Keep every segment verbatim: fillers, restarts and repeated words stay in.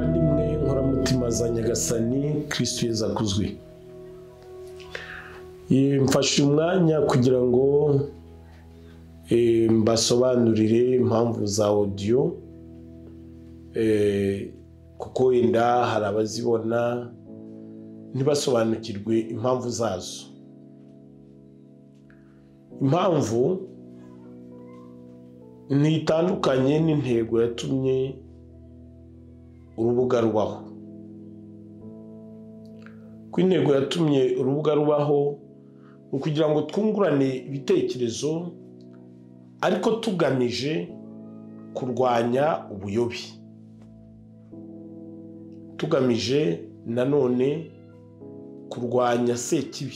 bavandimwe nkoramutima za Nyagasani Kristo Yezu akuzwe. Mfashe umwanya kugira ngo e, mbasobanurire impamvu za audio e, kuko wenda hari abazibona ntibasobanukirwe impamvu zazo. Impamvu ntitandukanye n'intego yatumye urubuga rubaho. Ku intego yatumye urubuga rubaho ukugira ngo twungurane ibitekerezo ariko tugamije kurwanya ubuyobi, tugamije nanone kurwanya sekibi.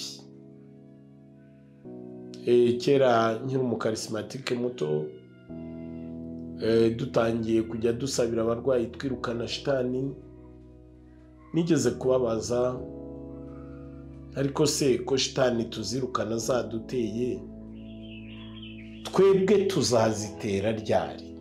E, kera nkiri umukarismatike muto e, dutangiye kujya dusabira abarwayi twirukana shitani, nigeze kubabaza ariko se ko shitani tuzirukana zaduteye twebwe tuzazitera ryari?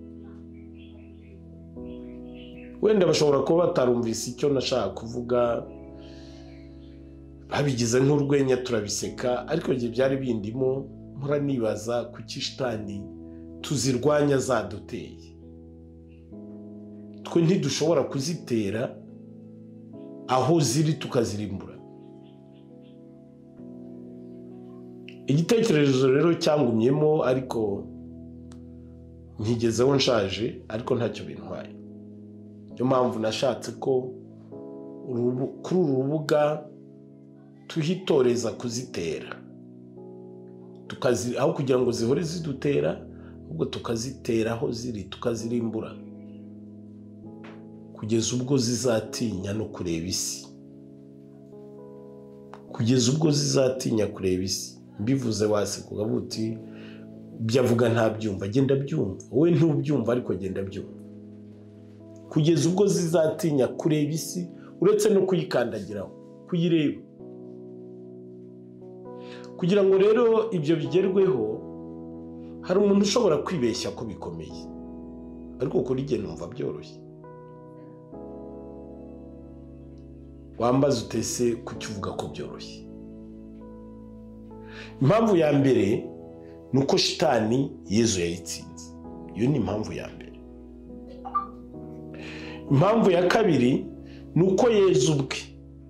Wenda bashobora kuba batarumvise icyo nashaka kuvuga, babigize nk'urwenya turabiseka, ariko gihe byari bindimo mpora nibaza kuki shitani tuzirwanya zaduteye. Twe ntidushobora kuzitera aho ziri tukazirimbura. Igitekerezo rero cyangumyemo, ariko nkigezeho nshaje, ariko ntacyo bintwaye. Niyo mpamvu nashatse ko kuri uru rubuga tuhitoreza kuzitera, tukazi aho kugira ngo zihore zidutera, ahubwo tukazitera aho ziri tukazirimbura kugeza ubwo zizatinya no kureba isi, kugeza ubwo zizatinya kureba isi. Mbivuze wasekuga buti byavuga nta byumva, genda byumva. Wowe ntubyumva ariko genda byumva. Kugeza ubwo zizatinya kureba isi uretse no kuyikandagiraho, kuyireba. Kugira ngo rero ibyo bigerweho, hari umuntu ushobora kwibeshya ko bikomeye, ariko kuri jye numva byoroshye. Wambaza utese kuki uvuga ko byoroshye? Impamvu ya mbere nuko shitani Yezu yayitsinze. Iyo ni impamvu ya mbere. Impamvu ya kabiri nuko Yezu ubwe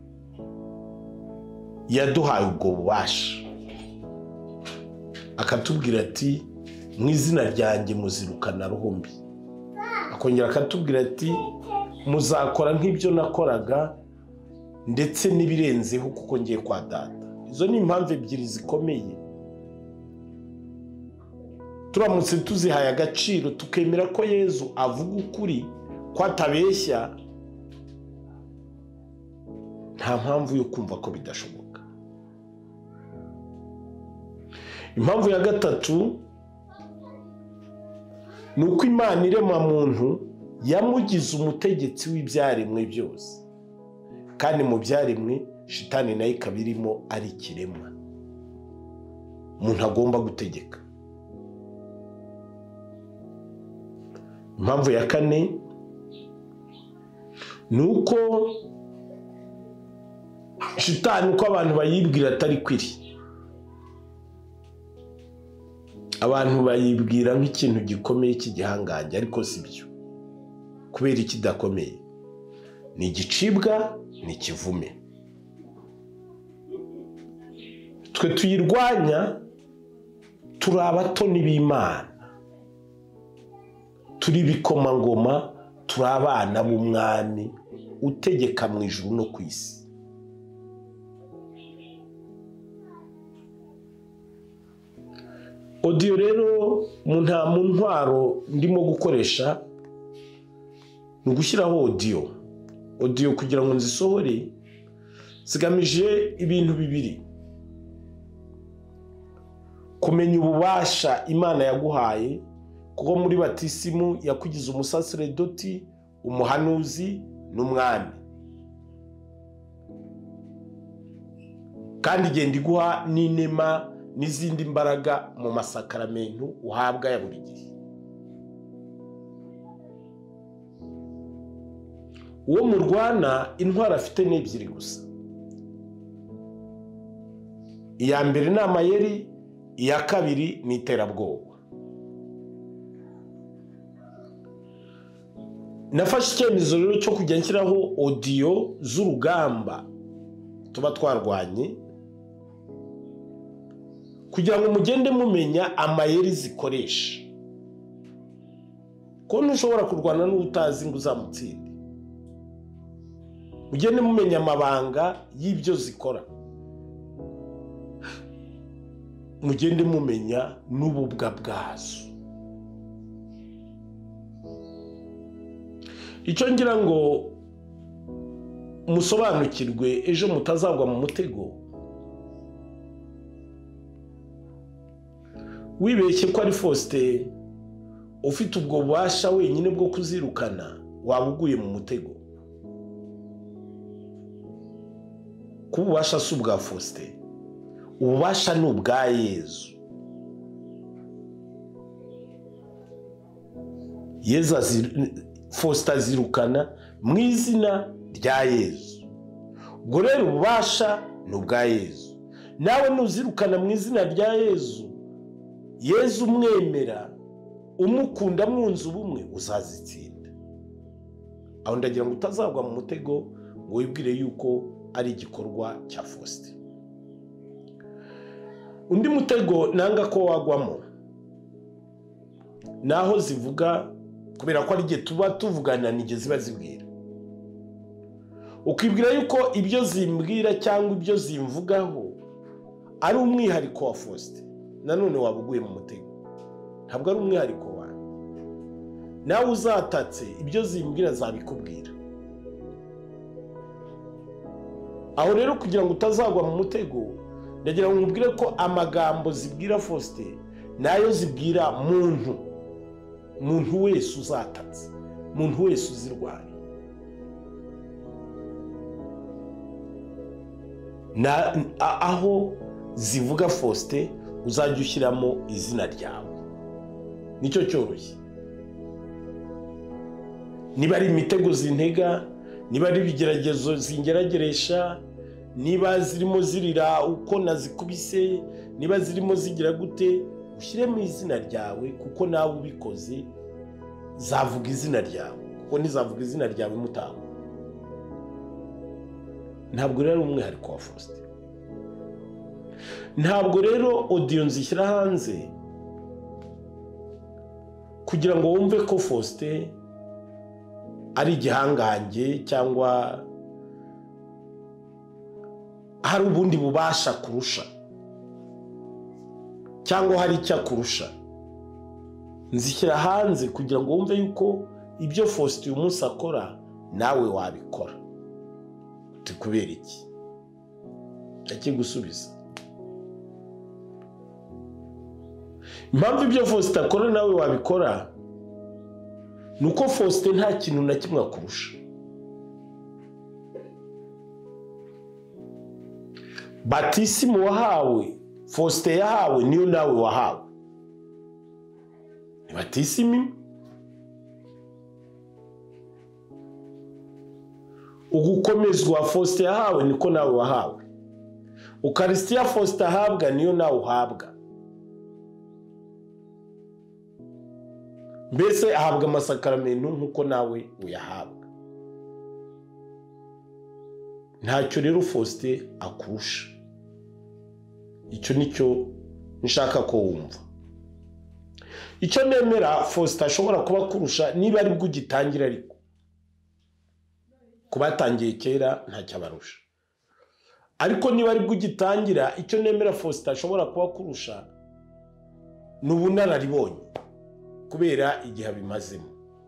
yaduhaye ubwo bubasha, akatubwira ati mu izina ryanjye muzirukana roho mbi. Akongera akatubwira ati muzakora nk'ibyo nakoraga ndetse n'ibirenzeho kuko ngiye kwa Data. Izo ni impamvu ebyiri zikomeye. Turamutse tuzihaye agaciro tukemera ko Yezu avuga ukuri, ko atabeshya, nta mpamvu yo kumva ko bidashoboka. Impamvu ya gatatu ni uko Imana irema muntu yamugize umutegetsi w'ibyaremwe byose, kandi mu byaremwe shitani nayo ikaba irimo ari ikiremwa umuntu agomba gutegeka. Impamvu ya kane ni uko shitani, uko abantu bayibwira atari kwiri. Abantu bayibwira nk'ikintu gikomeye cy'igihangange, ariko si byo. Kubera ikidakomeye ni igicibwa, ni ikivume. Twe tuyirwanya turi abatoni b'Imana, turi bikomangoma, turi abana b'umwami utegeka mu ijuru no ku isi. Audio rero mu nta mu ntwaro ndimo gukoresha ni ugushyiraho audio. Audio kugira ngo nzisohore zigamije ibintu bibiri: kumenya ububasha Imana yaguhaye, kuko muri batisimu yakugize umusaseredoti, umuhanuzi n'umwami, kandi igenda iguha n'inema n'izindi mbaraga mu masakaramentu uhabwa ya buri gihe. uwo murwana intwara afite ni ebyiri gusa. Iya mbere ni amayeri, iya kabiri ni iterabwoba. Nafashe icyemezo rero cyo kujya nshyiraho audio z'urugamba tuba twarwanye kugira ngo mugende mumenya amayeri zikoresha, ko ntushobora kurwana n'utazi ngo uzamutsinde. Mugende mumenya amabanga y'ibyo zikora, mugende mumenya n'ububwa bwazo. Icyo ngira ngo musobanukirwe ejo mutazagwa mu mutego, wibeshye ko ari Faustin ufite ubwo bubasha wenyine bwo kuzirukana, wabuguye mu mutego. Kububasha si ubwa Faustin, ububasha ni ubwa Yezu. Yezu Faustin azirukana mu izina rya Yezu. Ubwo rero ububasha ni ubwa Yezu. Nawe nuzirukana mu izina rya Yezu, Yezu umwemera, umukunda mwunze ubumwe, uzazitsinda. Aho ndagira ngo utazagwa mu mutego ngo wibwire yuko ari igikorwa cya Faustin. Undi mutego nanga ko wagwamo naho zivuga, kubera ko ari gihe tuba tuvugana nige ziba zibwira, ukibwira yuko ibyo zimbwira cyangwa ibyo zimvugaho ari umwihariko wa Faustin. Nanone wabuguye mu mutego, ntabwo ari umwihariko wawe. Nawe uzatatse ibyo zimbwira zabikubwira. Aho rero kugira ngo utazagwa mu mutego, ndagira ngo nkubwire ko amagambo zibwira Faustin nayo zibwira muntu muntu wese uzatatse, muntu wese uzirwanya. Na aho zivuga Faustin uzajya ushyiramo izina ryawe, nicyo cyoroshye. Niba ari imitego zintega, niba ari ibigeragezo zingerageresha, niba zirimo zirira uko nazikubise, niba zirimo zigira gute, ushyiremo izina ryawe, kuko nawe ubikoze zavuga izina ryawe, kuko ntizavuga izina ryawe mutaho. Ntabwo rero umwihariko wa Faustin. Ntabwo rero audio nzishyira hanze kugira ngo wumve ko Faustin ari igihangange cyangwa hari ubundi bubasha kurusha cyangwa hari icyo kurusha. Nzishyira hanze kugira ngo wumve yuko ibyo Faustin uyu munsi akora nawe wabikora. Tukubera iki? Akigusubiza. Impamvu ibyo Faustin akora nawe wabikora nuko Faustin nta kintu na kimwe akurusha. Batisimu wahawe, Faustin yahawe, niyo nawe wahawe. Ni batisimu. Ugukomezwa Faustin yahawe niko nawe wahawe. Ukaristiya Faustin ahabwa niyo nawe uhabwa. Mbese ahabwa amasakaramentu nkuko nawe uyahabwa. Ntacyo rero Faustin akurusha. Icyo nicyo nshaka ko wumva. Icyo nemera Faustin ashobora kuba kurusha niba ari bwo gitangira, ariko kubatangiye kera ntacyo abarusha. Ariko niba ari bwo gitangira, icyo nemera Faustin ashobora kuba kurusha n'ubunararibonye, kubera igihe bimazemo,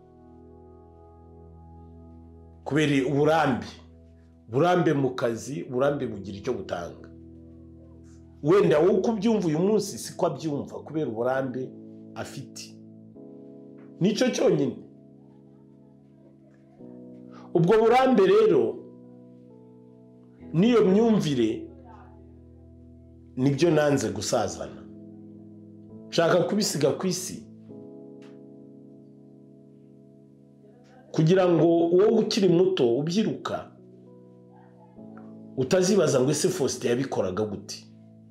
kubera uburambe burambe mu kazi, burambe bugira icyo gutanga. Wenda wowe uko ubyumva uyu munsi siko abyumva, kubera uburambe afite. Nicyo cyonyine. Ubwo burambe rero niyo myumvire nibyo nanze gusazana. Nshaka kubisiga ku isi. kugira ngo wowe ukiri muto ubyiruka utazibaza ngo ese Faustin yabikoraga gute,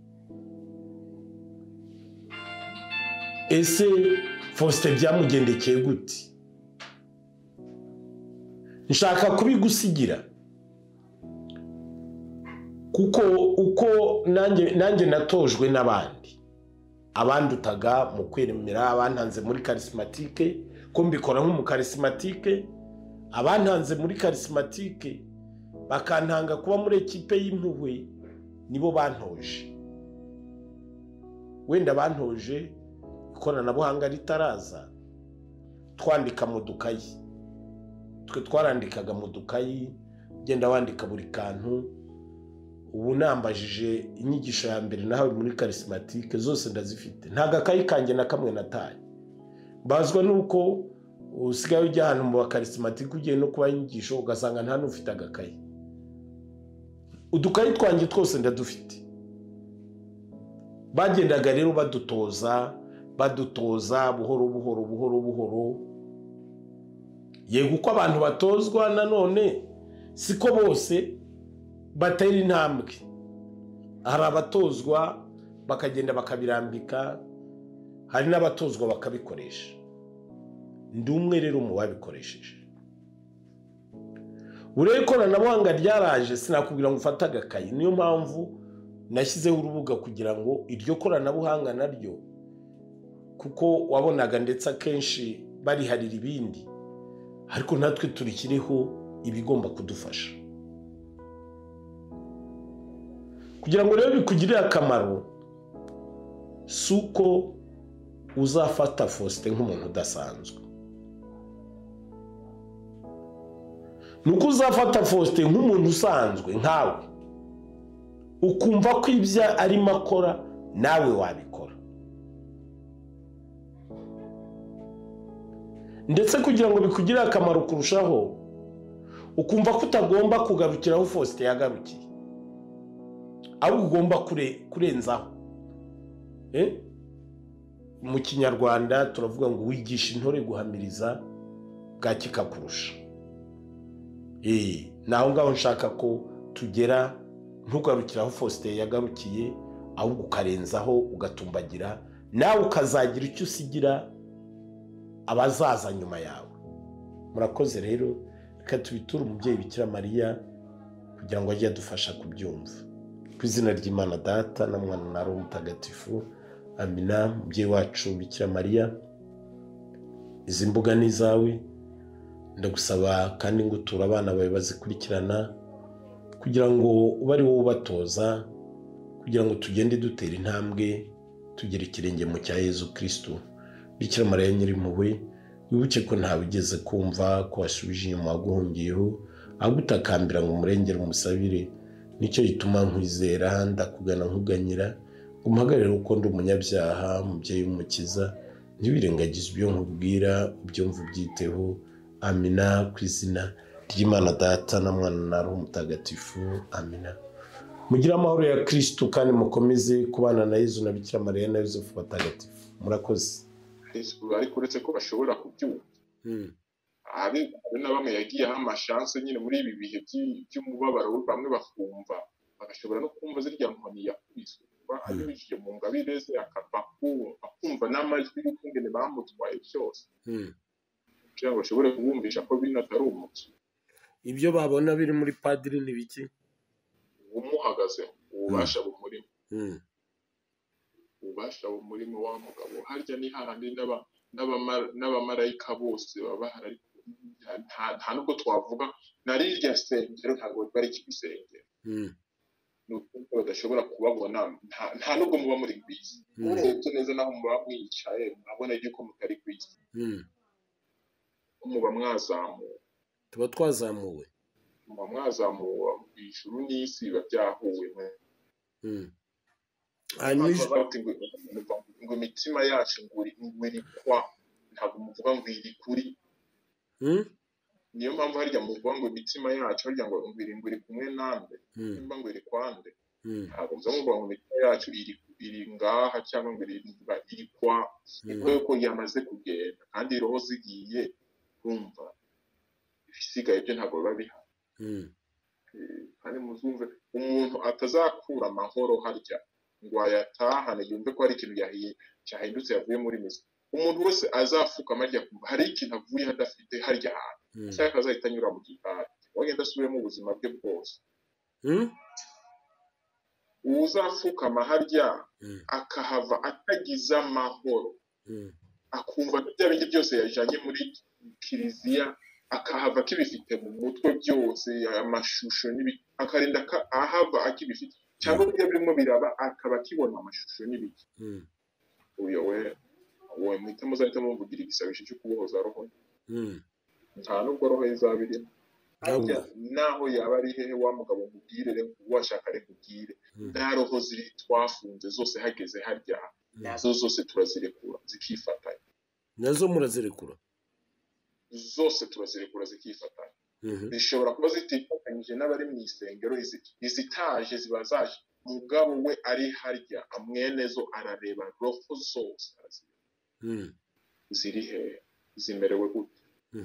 ese Faustin byamugendekeye gute. Nshaka kubigusigira kuko uko nanjye nanjye natojwe n'abandi abandutaga mu kwemera, abantanze muri charismatique ko mbikora nk'umu charismatique, abantanze muri charismatique bakantanga kuba muri ekipe y'impuhwe, nibo bantoje. Wenda bantoje ikoranabuhanga ritaraza, twandika mu dukayi, twe twarandikaga mu dukayi, genda wandika buri kantu. Ubu nambajije inyigisho ya mbere nahawe muri charismatique zose ndazifite, nta gakayi kanjye na kamwe nataye. Bazwa nuko usigaye ujya ahantu mu charismatique ugiye no kuba inyigisho ugasanga nta n'ufite agakayi. Udukayi twanjye twose ndadufite. Bagendaga rero badutoza badutoza buhoro buhoro buhoro buhoro. Yego uko abantu batozwa nanone siko bose batera intambwe. Hari abatozwa bakagenda bakabirambika, hari n'abatozwa bakabikoresha. Ndi umwe rero mu babikoresheje. Urebe ikoranabuhanga ryaraje, sinakubwira ngo ufate agakayi. Niyo mpamvu nashyizeho urubuga kugira ngo iryo koranabuhanga naryo, kuko wabonaga ndetse akenshi bariharira ibindi, ariko natwe turikiriho ibigomba kudufasha kugira ngo rero bikugirire akamaro. Suko uzafata Faustin nk'umuntu udasanzwe, nuko uzafata Faustin nk'umuntu usanzwe nkawe, ukumva ko ibya arimo akora nawe wabikora. Ndetse kugira ngo bikugirire akamaro kurushaho, ukumva ko utagomba kugarukiraho Faustin yagarukiye, ahubwo ugomba kure kurenzaho. Eh? Mu Kinyarwanda turavuga ngo wigisha intore guhamiriza bwakika kurusha. Eh, naho ngaho nshaka ko tugera, ntugarukiraho Faustin yagarukiye, ahubwo ukarenzaho ugatumbagira, nawe ukazagira icyo usigira abazaza nyuma yawe. Murakoze rero, reka tubiture umubyeyi Bikira Mariya kugira ngo ajye adufasha kubyumva. Ku izina ry'Imana Data na Mwana na Roho Mutagatifu, amina. Mubyeyi wacu Bikira Mariya, izi mbuga ni zawe, ndagusaba kandi ngutura abana bawe bazikurikirana kugira ngo ube ari wowe ubatoza, kugira ngo tugende dutera intambwe tugere ikirenge mu cya Yezu Kristo. Bikira Mariya Nyirimpuhwe, wibuke ko ntawe ugeze kumva ko wasubije inyuma waguhungiyeho, agutakambira ngo umurengere umusabire. Nicyo gituma nkwizera ndakugana nkuganyira, umuhagarire uko ndi umunyabyaha, mubyeyi w'umukiza, ntibirengagize ibyo nkubwira, ubyumva ubyiteho. Amina. Ku izina ry'Imana Data na Mwana na Roho Mutagatifu, amina. Mugira amahoro ya Kristo kandi mukomeze kubana na Yezu na Bikira Mariya na Yosefu batagatifu. Murakoze. Ariko uretse ko bashobora kubyumva, hari na bamwe yagiyeho amashanse nyine muri ibi bihe by'umubabaro, bamwe bakumva bagashobora no kumva zirya nkoni yakubiswe, abinjije mu ngabire ze akava akumva n'amajwi y'ukungene bamutwaye byose, kugira ngo bashobore kubumvisha ko bino atari umuco. Ibyo babona biri muri padiri ni biki? Umuhagaze ububasha bumurimo, ububasha bumurimo wa mugabo. Harya ni hahandi n'abamarayika bose baba bahari, nta nubwo twavuga nari irya sengero, ntabwo bari ikibisengero, nuko badashobora kubabona, nta nubwo muba muri kwisi. Urebye neza naho muba mwicaye murabona yuko mutari kwisi, muba mwazamuwe. Tuba twazamuwe, muba mwazamuwe ijuru n'isi biba byahuwe. Ngo imitima yacu ngo iri kwa, ntabwo muvuga ngo iri kuri. Niyo mpamvu harya muvuga ngo imitima yacu, harya ngo iri ngo iri kumwe nande, nimba ngo iri kwande, ntabwo muvuga ngo imitima yacu iri ngaha cyangwa ngo iri kwa. Niko yuko yamaze kugenda kandi roho zigiye kumva ibisigaye byo ntabwo biba bihari kandi muzumve umuntu atazakura amahoro harya ngo ayatahane yumve ko hari ikintu cyahindutse yavuye muri mizi. Umuntu wese azafukama arya kumva hari ikintu avuye hadafite harya hantu cyangwa akazahita anyura mu gikari wagenda asubire mu buzima bwe bwose. Uzafukama harya akahava atagize amahoro akumva bya bindi byose yajanye muri kiliziya akahava kibifite mu mutwe byose amashusho nibi akarinda ahava akibifite cyangwa byo birimo biraba akaba kibona amashusho nibiki uyo we we mwita muzahita muvugira igisabisho cyo kubohoza roho nta nubwo roho izabiri naho yaba ari hehe wa mugabo nkubwire rero washaka reka ubwire nta roho ziri twafunze zose hageze harya nazo zose turazirekura zikifatanya. Nazo murazirekura zose turazirekura zikifatanya. Bishobora kuba zitifatanyije n'abari mu isengero izitaje ziba zaje mugabo we ari harya amwenezo arareba roho zose arazireba ziri he zimerewe gute.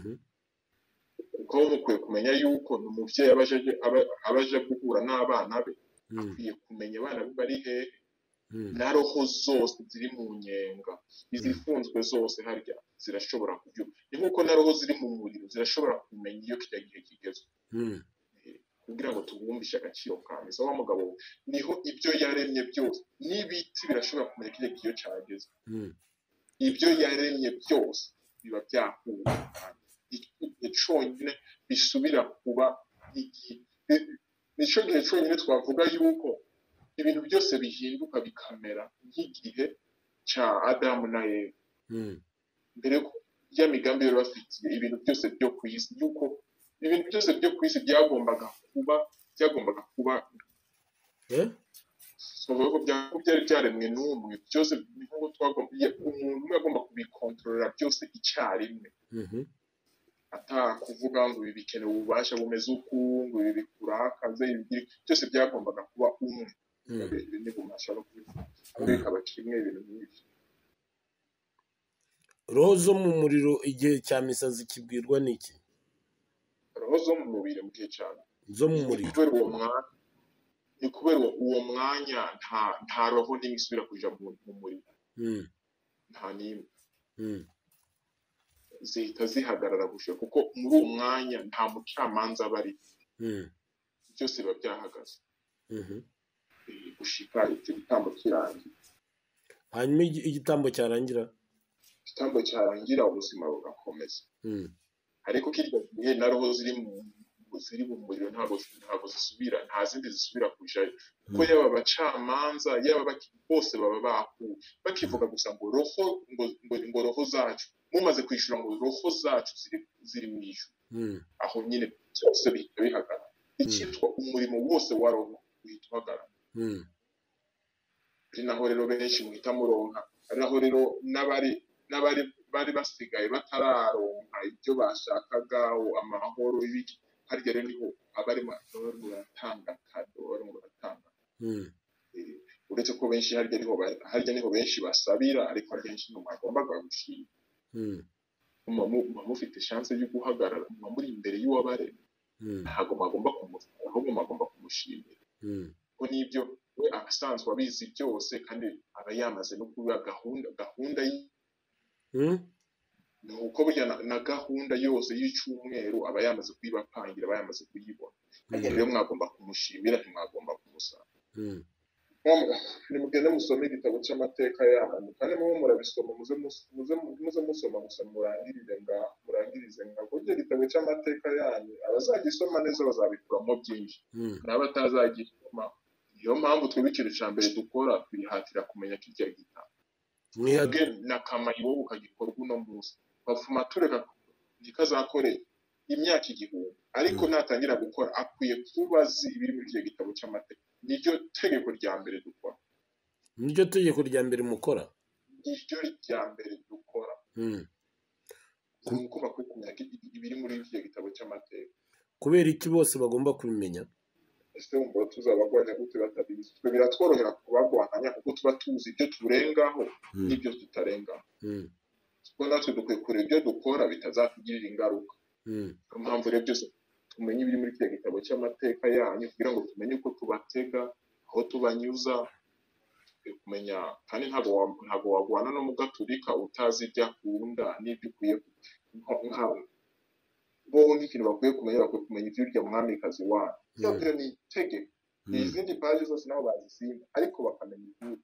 Kuko mukwiye kumenya yuko n'umuvyeyi abaje abaje guhura n'abana be akwiye kumenya abana be bari he na roho zose ziri mu nyenga izifunzwe zose harya zirashobora kubyuka ni nkuko na roho ziri mu muriro zirashobora kumenya iyo kijya gihe kigezwe kugira ngo tubumbishe agaciro kawe. So wa mugabo niho ibyo yaremye byose n'ibiti birashobora kumenya kijya gihe cyageze ibyo yaremye byose biba byakuwe igihe cyonyine bisubira kuba igihe nico gihe cyonyine twavuga yuko ibintu byose bihinduka bikamera nk'igihe cya Adamu na Eva mbere ko ya migambi yari bafitiye ibintu byose byo ku isi yuko ibintu byose byo ku isi byagombaga kuba byagombaga kuba eh so byari byaremwe n'umwe byose niho twagomba umuntu agomba kubikontorora byose icyarimwe ata kuvuga ngo ibi bikenewe ububasha bumeze uku ngo ibi bikurakaze ibi byose byagombaga kuba umwe ni bumasha no kubika abakimwe ibintu byinshi. Roho zo mu muriro igihe cya misa zikibwirwa niki? Roho zo mu mubiri mu gihe cyane zo mu muriro kubera uwo mwanya ni kubera uwo mwanya nta nta roho n'imwe isubira kuja mu muriro nta n'imwe zihita zihagarara gushe kuko muri uwo mwanya nta mucamanza bari byose biba byahagaze gushika icyo gitambo kirangira. Hanyuma igitambo cyarangira igitambo cyarangira ubuzima bugakomeza ariko kirya gihe na roho ziri mu ziri mu muriro ntabwo ntabwo zisubira nta zindi zisubira kujayo kuko yaba abacamanza yaba bose baba baku bakivuga gusa ngo roho ngo ngo roho zacu mumaze kwishura ngo roho zacu ziri ziri mu ijuru aho nyine cyose bihita bihagarara ikitwa umurimo wose wa roho uhita uhagarara. Ari naho rero benshi muhita muronka ari naho rero n'abari n'abari bari basigaye batararonka ibyo bashakaga amahoro ibiki harya rero niho abari baratanga kado bari baratanga uretse ko benshi harya niho harya niho benshi basabira ariko akenshi no magombaga gushima mufite chance yo guhagarara muri imbere y'uwabare ntago magomba kumusaba ahubwo magomba kumushimira ko nibyo we abasanzwe abizi byose kandi aba yamaze no kuba gahunda gahunda nuko burya na gahunda yose y'icumweru aba yamaze kwibapangira aba yamaze kuyibona kandi rero mwagomba kumushimira ntimwagomba kumusaba. Ni mugende musome igitabo cy'amateka y'abantu kandi mubo murabisoma muze muze muze musoma gusa murangirize nga murangirize nga kuko igitabo cy'amateka yanyu abazagisoma neza bazabikuramo byinshi n'abatazagisoma niyo mpamvu twibikira icambere dukora twihatira kumenya kirya gitabo mwebwe nakamaye wowe ukagikorwa uno munsi bafuma tureka gikazakore imyaka igihumbi ariko natangira gukora akwiye kubazi ibiri muri kirya gitabo cy'amateka niryo tegeko rya mbere dukora niryo tegeko rya mbere mukora niryo rya mbere dukora nuko bakwiye kumenya ibiri muri kirya gitabo cy'amateka. Kubera iki bose bagomba kubimenya? Ese umbo tuzabagwanya gute batabizi twe biratworohera kubagwanya kuko tuba tuzi ibyo turengaho n'ibyo tutarengaho kuko natwe dukwiye kure ibyo dukora bitazatugirira ingaruka niyo mpamvu rero byose tumenye ibiri muri kiriya gitabo cy'amateka yanyu kugira ngo tumenye uko tubatega aho tubanyuza kumenya kandi ntabwo ntabwo wagwana no mu gaturika utazi ibyo akunda n'ibyo ukwiye bo nk'ikintu bakwiye kumenya bakwiye kumenya ibyo urya mwamikazi wanyu cyangwa ni itegeko izindi paji zose nabo bazisimba ariko bakamenya ibyo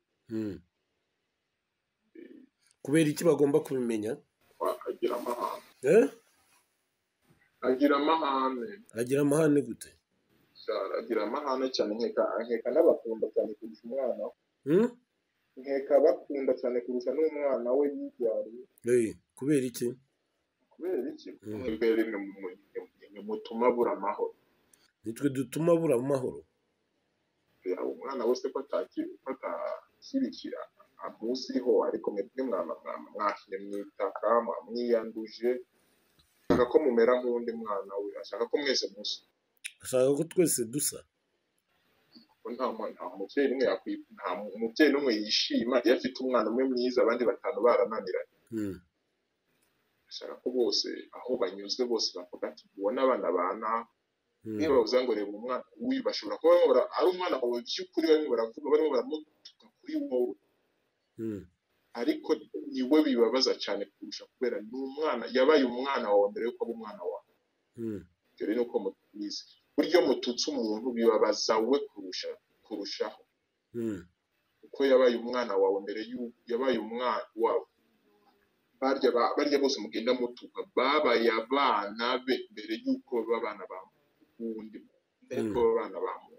kubera iki bagomba kubimenya agira amahane eh agira amahane agira amahane gute agira amahane cyane nkeka nkeka n'abakunda cyane kurusha umwana hmm nkeka bakunda cyane kurusha n'umwana we yibyariye eh kubera iki kubera iki kubera ni mutuma bura amahoro nitwe dutuma bura amahoro umwana wese ko atakirikira amuziho ariko mwebwe mwana mwashye mwitaka mwiyanduje ashaka ko mumera nk'undi mwana we ashaka ko mwese musa ashaka ko twese dusa nta mubyeyi n'umwe nta umubyeyi n'umwe yishima iyo afite umwana umwe mwiza abandi batanu barananiranye ashaka ko bose aho banyuze bose bavuga ati ubona abana bana niba bavuze ngo reba umwana uyu bashobora kuba ari umwana wawe by'ukuri barimo baravuga barimo baramutuka kuri wowe ariko niwe bibabaza cyane kurusha kubera ni umwana yabaye umwana wawe mbere yuko aba umwana wawe ibyo rero uko mutize buryo mututse umuntu bibabaza we kurusha kurushaho uko yabaye umwana wawe mbere y'uko yabaye umwana wawe barya barya bose mugenda mutuka babaye abana be mbere y'uko baba abana bawe ubundi mbere y'uko baba abana bawe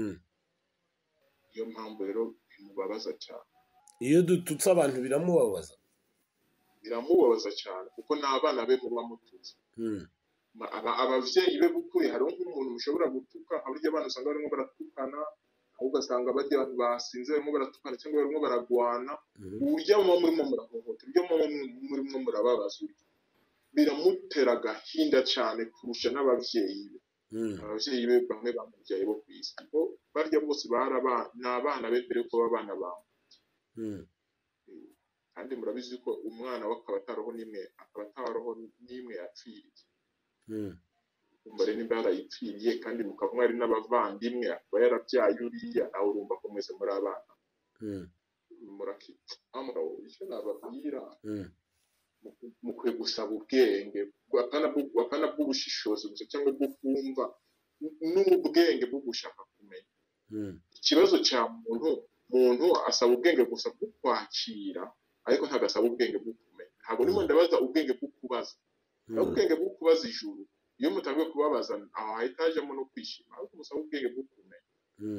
iyo mpamvu rero bimubabaza cyane iyo dututse abantu biramubabaza biramubabaza cyane kuko n'abana be muba mututse abavyeyi be bukuri hari nk'umuntu mushobora gutuka aburyo abana usanga barimo baratukana ahubwo asanga bajya abantu basinze barimo baratukana cyangwa barimo baragwana uburyo mu murimo murahohotera ibyo mu murimo murababaza biramutera agahinda cyane kurusha n'abavyeyi be abavyeyi be bamwe bamubyaye bo kwisi bo barya bose barabana n'abana be mbere ko babana bawe kandi murabizi ko umwana we akaba ataroho n'imwe akaba ataroho n'imwe yapfiriye umbare nimba yarayipfiriye kandi mukaba mwari n'abavandimwe akaba yarabyaye uriya nawe urumva ko mwese muri abana murakita amuraho icyo nababwira mukwiye gusaba ubwenge apana bw'ubushishozi gusa cyangwa bwo kumva n'ubwenge bwo gushaka kumenya ikibazo cya muntu muntu asaba ubwenge gusa bwo kwakira ariko ntagasaba ubwenge bwo kumenya ntabwo nimo ndabaza ubwenge bwo kubaza ubwenge bwo kubaza ijuru iyo mutangiye kubabaza aho hahitajemo no kwishima ariko musaba ubwenge bwo kumenya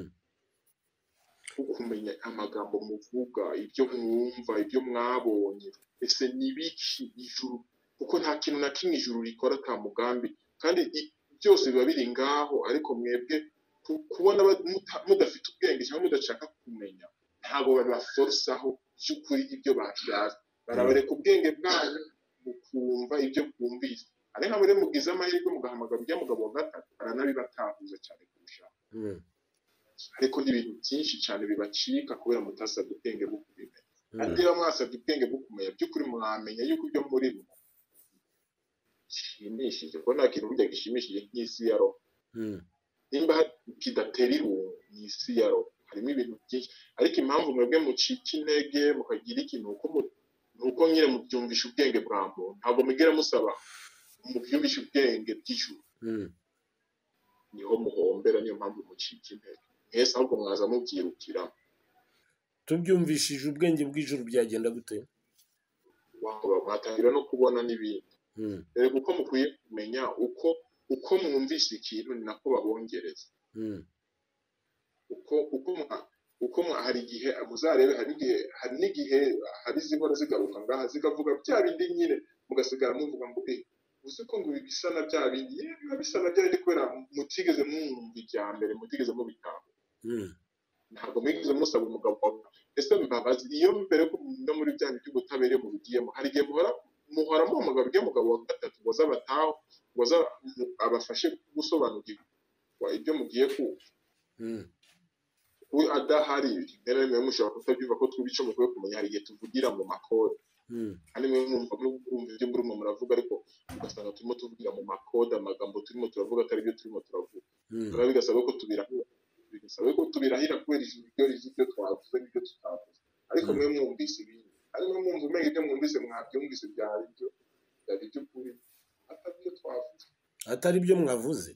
kumenya amagambo muvuga ibyo mwumva ibyo mwabonye ese nibiki ijuru kuko nta kintu na kimwe ijuru rikora ka mugambi kandi byose biba biri ngaho ariko mwebwe kubona mudafite ubwenge cyangwa mudashaka kumenya ntabwo babaforsaho by'ukuri ibyo bakiraza barabareka ubwenge bwanyu mukumva ibyo kumvise ari nka muri mugize amahirwe mugahamagara ujya mugabo wa gatatu aranabibatahuza cyane kurusha ariko n'ibintu byinshi cyane bibacika kubera mutasabye ubwenge bwo kubimenya kandi iyo mwasabye ubwenge bwo kumenya by'ukuri mwamenya yuko ibyo muri bo gishimishije ko nta kintu burya gishimishije nk'isi ya roho nimba kidatera irungu ni isi ya roho harimo ibintu byinshi ariko impamvu mwebwe mucika intege mukagira ikintu nuko nyine mubyumvisha ubwenge bwa muntu ntabwo mugera musaba mubyumvisha ubwenge bw'ijuru niho muhombera niyo mpamvu mucika intege mwese ahubwo mwaza mubyirukira tubyumvishije ubwenge bw'ijuru byagenda gute mwatangira no kubona n'ibindi rero kuko mukwiye kumenya uko uko mwumvise ikintu ni nako babongereza uko uko uko hari igihe muzarebe hari igihe hari n'igihe hari zihora zigaruka ngaha zigavuga bya bindi nyine mugasigara muvuga ngo eh uzi ko ngo bisa na bya bindi biba bisa na bya bindi kubera mutigeze mwumva ijya mbere mutigeze mubitanga ntabwo mwigeze musaba umugabo ese mbabazi iyo mbere ko no muri bya bindi by'ubutabere mu bigiyemo hari igihe muhora muhora mu mugabo y'umugabo wa gatatu waza bataho waza abafashe gusobanukirwa ibyo mugiye kumva we adahari mbere mwe mushobora kutabyumva ko twubice mukwiye kumenya hari igihe tuvugira mu makode kandi mwe mwumva mwumva ibyo murimo muravuga ariko ugasanga turimo tuvugira mu makode amagambo turimo turavuga atari byo turimo turavuga biba bigasaba ko tubirahira bigasaba ko tubirahira kubera ibyo ibyo twavuze n'ibyo tutavuze ariko mwe mwumvise ibindi ariko mwumva umenye ibyo mwumvise mwabyumvise byari byo byari byo kuri atari byo twavuze atari byo mwavuze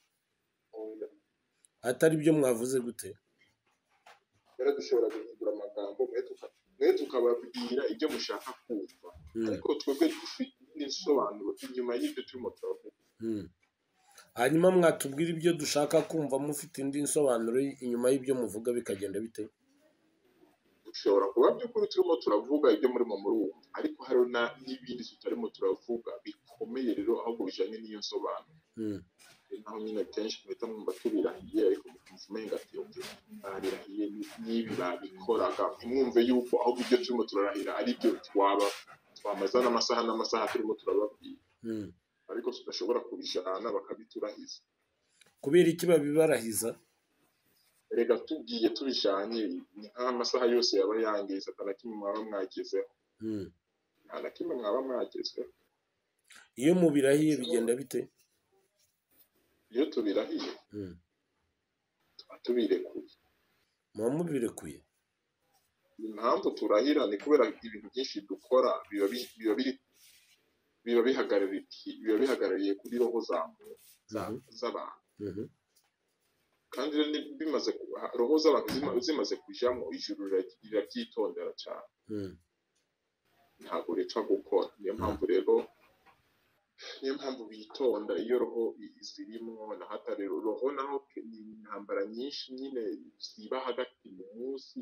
atari byo mwavuze gute rero dushobora guhindura amagambo mwe tukababwira ibyo mushaka kumva ariko twebwe dufite n'insobanuro inyuma y'ibyo turimo turavuga hanyuma mwatubwira ibyo dushaka kumva mufite indi nsobanuro inyuma y'ibyo muvuga bikagenda bite dushobora kuba by'ukuri turimo turavuga ibyo murimo murumva ariko hari n'ibindi tutarimo turavuga bikomeye rero ahubwo bijanye n'iyo nsobanuro naho nyine kenshi muhita mwumva tubirahiye ariko mukumenga ati barirahiye n'ibi babikoraga ntimwumve yuko ahubwo ibyo turimo turarahira ari byo twaba twamaza n'amasaha n'amasaha turimo turababwira ariko tudashobora kubijana bakabiturahiza kubera iki babibarahiza rega tugiye tubijanye ni nk'amasaha yose yaba yangiza atana kimwe mwaba mwagezeho nta na kimwe mwaba mwagezeho iyo mubirahiye bigenda bite iyo tubirahiye tuba tubirekuye muba mubirekuye impamvu turahira ni kubera ibintu byinshi dukora biba biri biba bihagarariye biba bihagarariye kuri roho z'abantu kandi bimaze roho z'abantu zimaze kujamo ijuru rirabyitondera cyane ntabwo rica gukora niyo mpamvu rero niyo mpamvu bitonda iyo roho zirimo na hatari roho naho ni intambara nyinshi nyine ziba hagati mu munsi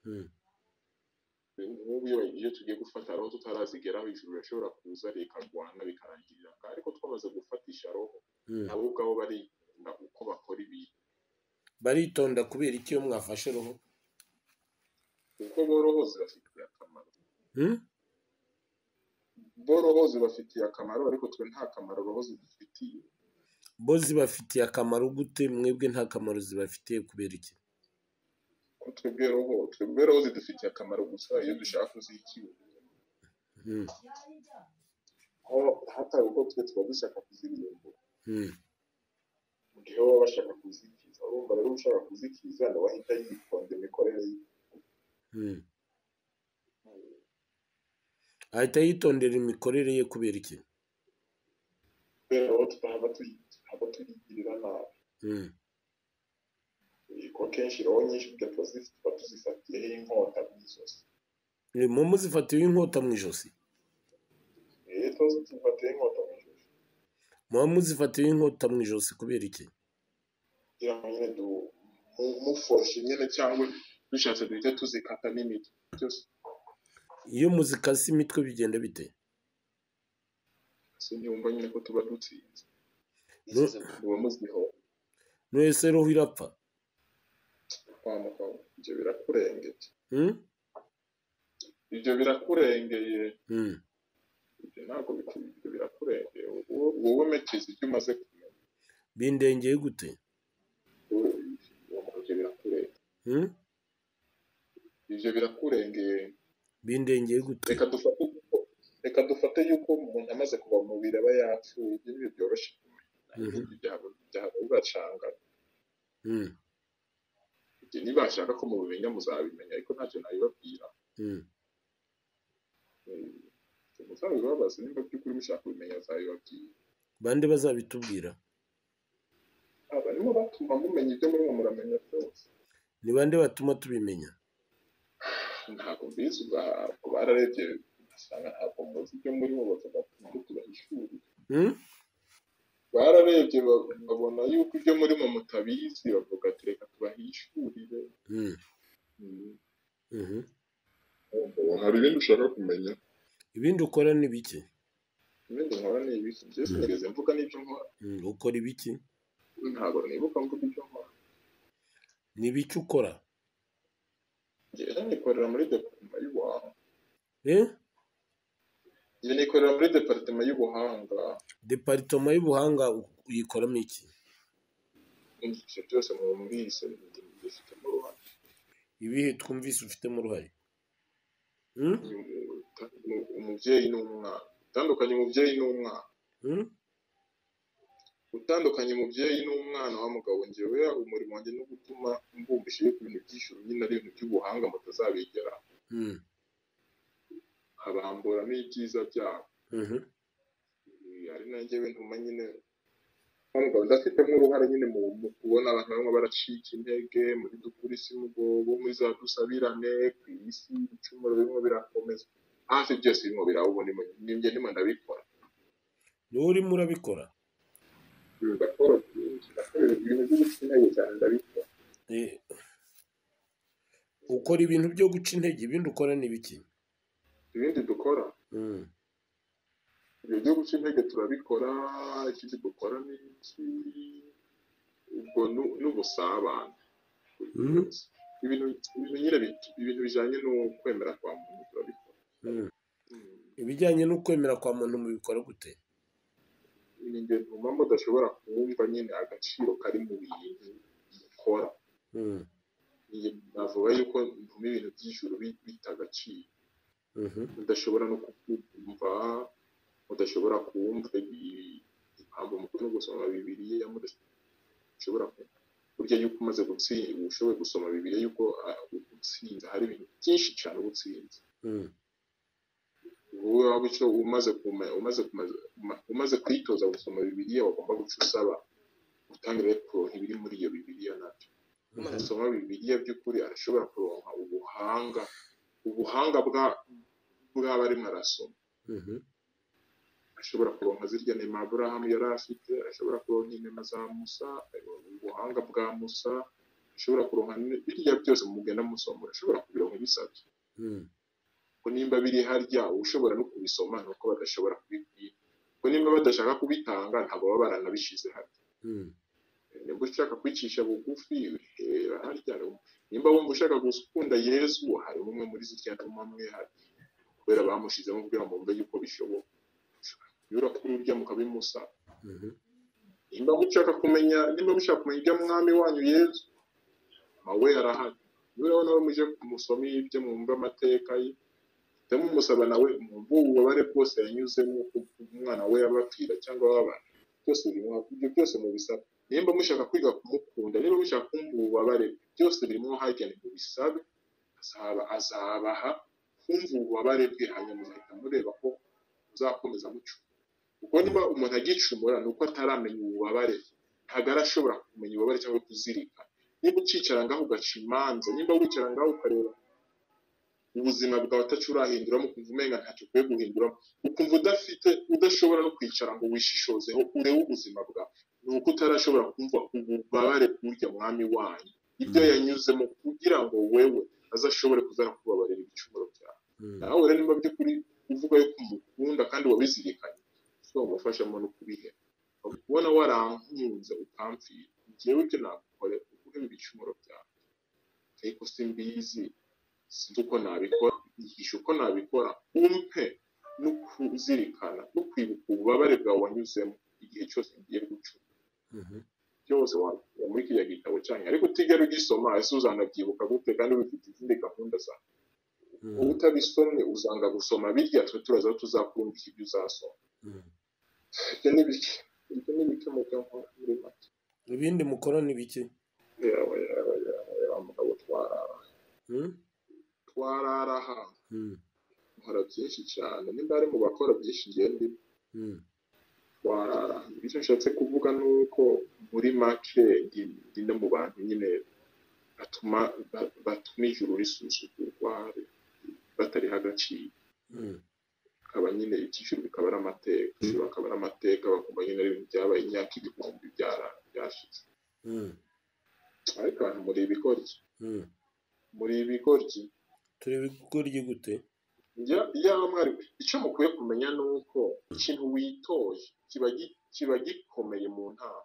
nk'ubu iyo tugiye gufata roho tutarazigeraho ijuru rishobora kuza rikagwana bikarangirira ariko twamaze gufatisha roho nabo ubwabo baritonda uko bakora ibintu baritonda kubera iki iyo mwafashe roho kuko bo roho zibafitiye akamaro bo roho zibafitiye akamaro ariko twe nta kamaro roho zidufitiye bo zibafitiye akamaro gute mwebwe nta kamaro zibafitiye kubera iki twebwe roho twebwe roho zidufitiye akamaro gusa iyo dushaka kuzikiza aho hatari uko twe tuba dushaka kuzirimbura mu gihe baba bashaka kuzikiza urumva rero ushaka kuzikiza nawe ahita yitonda imikorere ye ahita yitondera imikorere ye kubera iki kubera aho tutahava tuyigirira nabi ko kenshi roho nyinshi tuba tuzifatiyeho inkota mu ijosi mu muzifatiyeho inkota mu ijosi eh tuba tuzifatiyeho inkota mu ijosi muba muzifatiyeho inkota mu ijosi kubera iki kugira ngo nyine mufoshe nyine cyangwa dushatse duhite tuzikata n'imitwe byose iyo muzikase imitwe bigenda bite sinumva nyine ko tuba dutsinze uwo muziho nese roho irapfa ibyo birakurengeye ibyo birakurengeye ibyo ntabwo ibyo birakurengeye wowe mekezi ibyo umaze kumenya bindengeye gute ibyo birakurengeye ibyo birakurengeye bindengeye gute reka dufate reka dufate yuko umuntu amaze kuva mu mubiri aba yapfuye ibyo ni byoroshye byaba bibacanga ibyo nibashaka ko mubimenya muzabimenya ariko ntacyo nabibabwira muzabibabaze nimba by'ukuri mushaka kubimenya azabibabwira bande bazabitubwira barimo batuma mumenya ibyo murimo muramenya byose ni bande batuma tubimenya ntabwo mbizi ubwo bararebye ugasanga ntabwo muzi ibyo murimo bavuga ngo tubahishurire bararebye babona yuko ibyo murimo mutabizi bavuga ati reka tubahishurire hari ibindi ushaka kumenya ibindi ukora ni bike ibindi nkora ni ibiki byose nigeze mvuga n'ibyo nkora ukora ibiki ntabwo nibuka mvuga ibyo nkora ni biki ukora njyewe nikorera muri departement y'ubuhanga eh njye nikorera muri departement y'ubuhanga departement y'ubuhanga uyikoramo iki ibyo byose mwumvise bifitemo uruhare ibihe twumvise ufitemo uruhare umubyeyi n'umwana utandukanye umubyeyi n'umwana utandukanye umubyeyi n'umwana wa mugabo njyewe umurimo wanjye no gutuma mbumbisha ku bintu by'ijuru nyine ari ibintu by'ubuhanga mutazabigera abambura n'ibyiza byabo ari nanjye we ntuma nyine mugabo ndafite nk'uruhare nyine mu kubona abantu bamwe baracika intege muri dukuri isi mugobo muri za dusabirane ku isi ibicumuro birimo birakomeza hafi byose birimo birawubona ninjye ndimo ndabikora niwe urimo urabikora ndakora ibintu byo guca intege cyane ndabikora ukora ibintu byo guca intege ibindi ukora ni biki ibindi dukora ibyo byo guca intege turabikora ikindi dukora ni iki ubwo n'ubusabane ibintu nyine ibintu bijyanye no kwemera kwa muntu turabikora ibijyanye no kwemera kwa muntu mubikora gute ni njye ntuma mudashobora kumva nyine agaciro kari mu bintu mukora navuga yuko ntuma ibintu by'ijuru bita agaciro mudashobora no kukumva mudashobora kumva impamvu mukuru no gusoma bibiliya mudashobora burya yuko umaze gutsinda ushoboye gusoma bibiliya yuko gutsinda hari ibintu byinshi cyane ubutsinzi wowe waba icyo umaze umaze umaze kwitoza gusoma bibiliya wagomba guca usaba utangire kuronka ibiri muri iyo bibiliya nabyo umaze gusoma bibiliya by'ukuri arashobora kuronka ubuhanga ubuhanga bwa bw'aba arimo arasoma ashobora kuronka zirya nema Aburahamu yari afite ashobora kuronka inema za Musa ubuhanga bwa Musa ashobora kuronka birya byose mugenda musoma ashobora kubironka bisabye ko nimba biri harya ushobora no kubisoma nuko badashobora kubibwira ko nimba badashaka kubitanga ntabwo baba baranabishize harya nimba ushaka kwicisha bugufi harya nimba wumva ushaka gukunda Yesu hari umwe muri zirya ntumamwe hari kubera bamushizemo kugira ngo mumve yuko bishoboka yura kuri urya mukabimusa nimba mushaka kumenya nimba mushaka kumenya ibyo mwami wanyu Yesu mawe arahari yura nawe muje kumusoma ibyo mwumva amateka ye ndamumusaba nawe mwumva ububabare bwose yanyuzemo umwana we yabapfira cyangwa wabana byose birimo ibyo byose mu bisaba nimba mushaka kwiga kumukunda nimba mushaka kumva ububabare byose birimo hajyane mu bisabe azaba azabaha kumva ububabare bwe hanyuma muzahita mureba ko uzakomeza muco kuko niba umuntu agicumura nuko ataramenya ububabare ntabwo arashobora kumenya ububabare cyangwa kuzirika niba ucicara ngaho ugaca imanza nimba wicara ngaho ukareba ubuzima bwawe atacurahinduramo ukumva umenga ntacyo ukwiye guhinduramo ukumva udafite udashobora no kwicara ngo wishishozeho urebe ubuzima bwawe ni uko utarashobora kumva ububabare bw'urya mwami wanyu ibyo yanyuzemo kugira ngo wewe azashobore kuzana kubabarira ibicumuro byawe nawe rero nimba by'ukuri uvuga yuko umukunda kandi wabizirikanye so umufashamo no kubihe ubona warankunze ukamfira njyewe ibyo nakore ukuhe ibicumuro byawe ariko simbizi sinzi uko nabikora yigisha uko nabikora umpe no kuzirikana no kwibuka ububabare bwawe wanyuzemo igihe cyose ngiye gucuma byose muri kiriya gitabo cyane ariko utigera ugisoma ese uzanabyibuka gute kandi bifite izindi gahunda zawe ubu utabisomye uzanga gusoma birya twe turaza tuzakumvisha ibyo uzasoma ibyo ni bike ibyo ni bike mu byo muri make ibindi mukora ni bike yawe yawe yawe mugabo twarara twarara aha nkora byinshi cyane nimba ari mu bakora byinshi ngende twarara icyo nshatse kuvuga ni uko muri make ndi no mu bantu nyine batuma batuma ijuru risusugurwa batariho agaciro akaba nyine icyiciro bikaba ari amateka ijuru akaba ari amateka bakumva nyine ari ibintu byabaye imyaka ibihumbi byarashize ariko abantu muri ibigoryi muri ibigoryi turi ibigoryi gute yaba mwari icyo mukwiye kumenya ni uko ikintu witoye kiba gikomeye mu ntara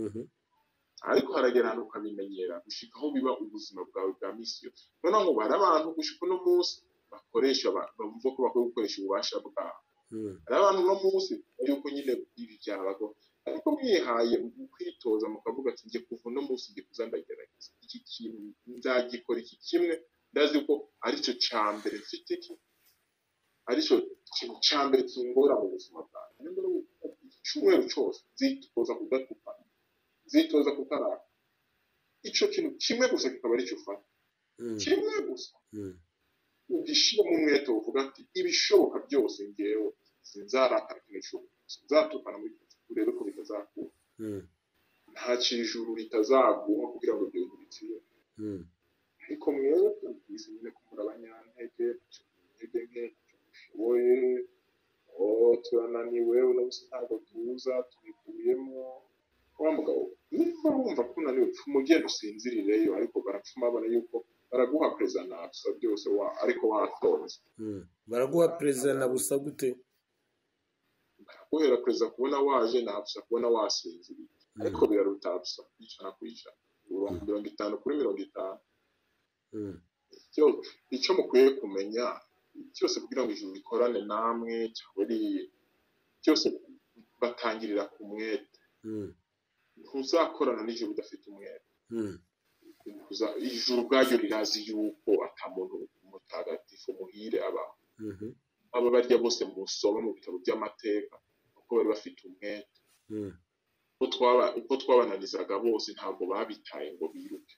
ariko haragera ahantu ukabimenyera gushika aho biba ubuzima bwawe bwa misi yose noneho ngo bari abantu gushika uno munsi bakoresha bumva ko bakwiye gukoresha ububasha bwabo hari abantu uno munsi yuko nyine ibi byabago ariko mwihaye mu kwitoza mukavuga ati njye kuva uno munsi njye kuzandagerageza iki kintu nzagikora iki kimwe ndazi ko aricyo cya mbere mfite iki arico kintu ca mbere kingora mu buzima bwanjye nimbona icyumweru cyose zitoza kudatukana zitoza kutaraka ico kintu kimwe gusa kikaba ari cyo ufata kimwe gusa ugishira mu mwete uvuga ati ibishoboka byose ngewe sinzarakara kintu sinzatukana muri urebe ko bitazakura nta kijuru ritazaguha kugira ngo ibyo bintu bitsire ariko mwewe twese nyine kumura abanyantege intege nke wowe oh turananiwe uno musi ntabwo tuza tubikuyemo wa mugabo niba wumva ko unaniwe umugenda usinzirireyo ariko barapfuma babona yuko baraguha presence byose wa ariko watonze baraguha presence busa gute baraguhera presence kubona waje nabusha kubona wasinziriye ariko birarutapsa icana kwica mirongo itanu kuri mirongo itanu icyo icyo mukwiye kumenya cyose kugira ngo ijuru rikorane namwe cyaburi cyose batangirira ku mwete ntuzakorana n'ijuru udafite umwete ijuru bwaryo rirazi yuko atamuntu mutagatifu muhire aba aba barya bose musoma mu bitabo by'amateka uko bari bafite umwete uko twaba uko twabananizaga bose ntabwo babitaye ngo biruke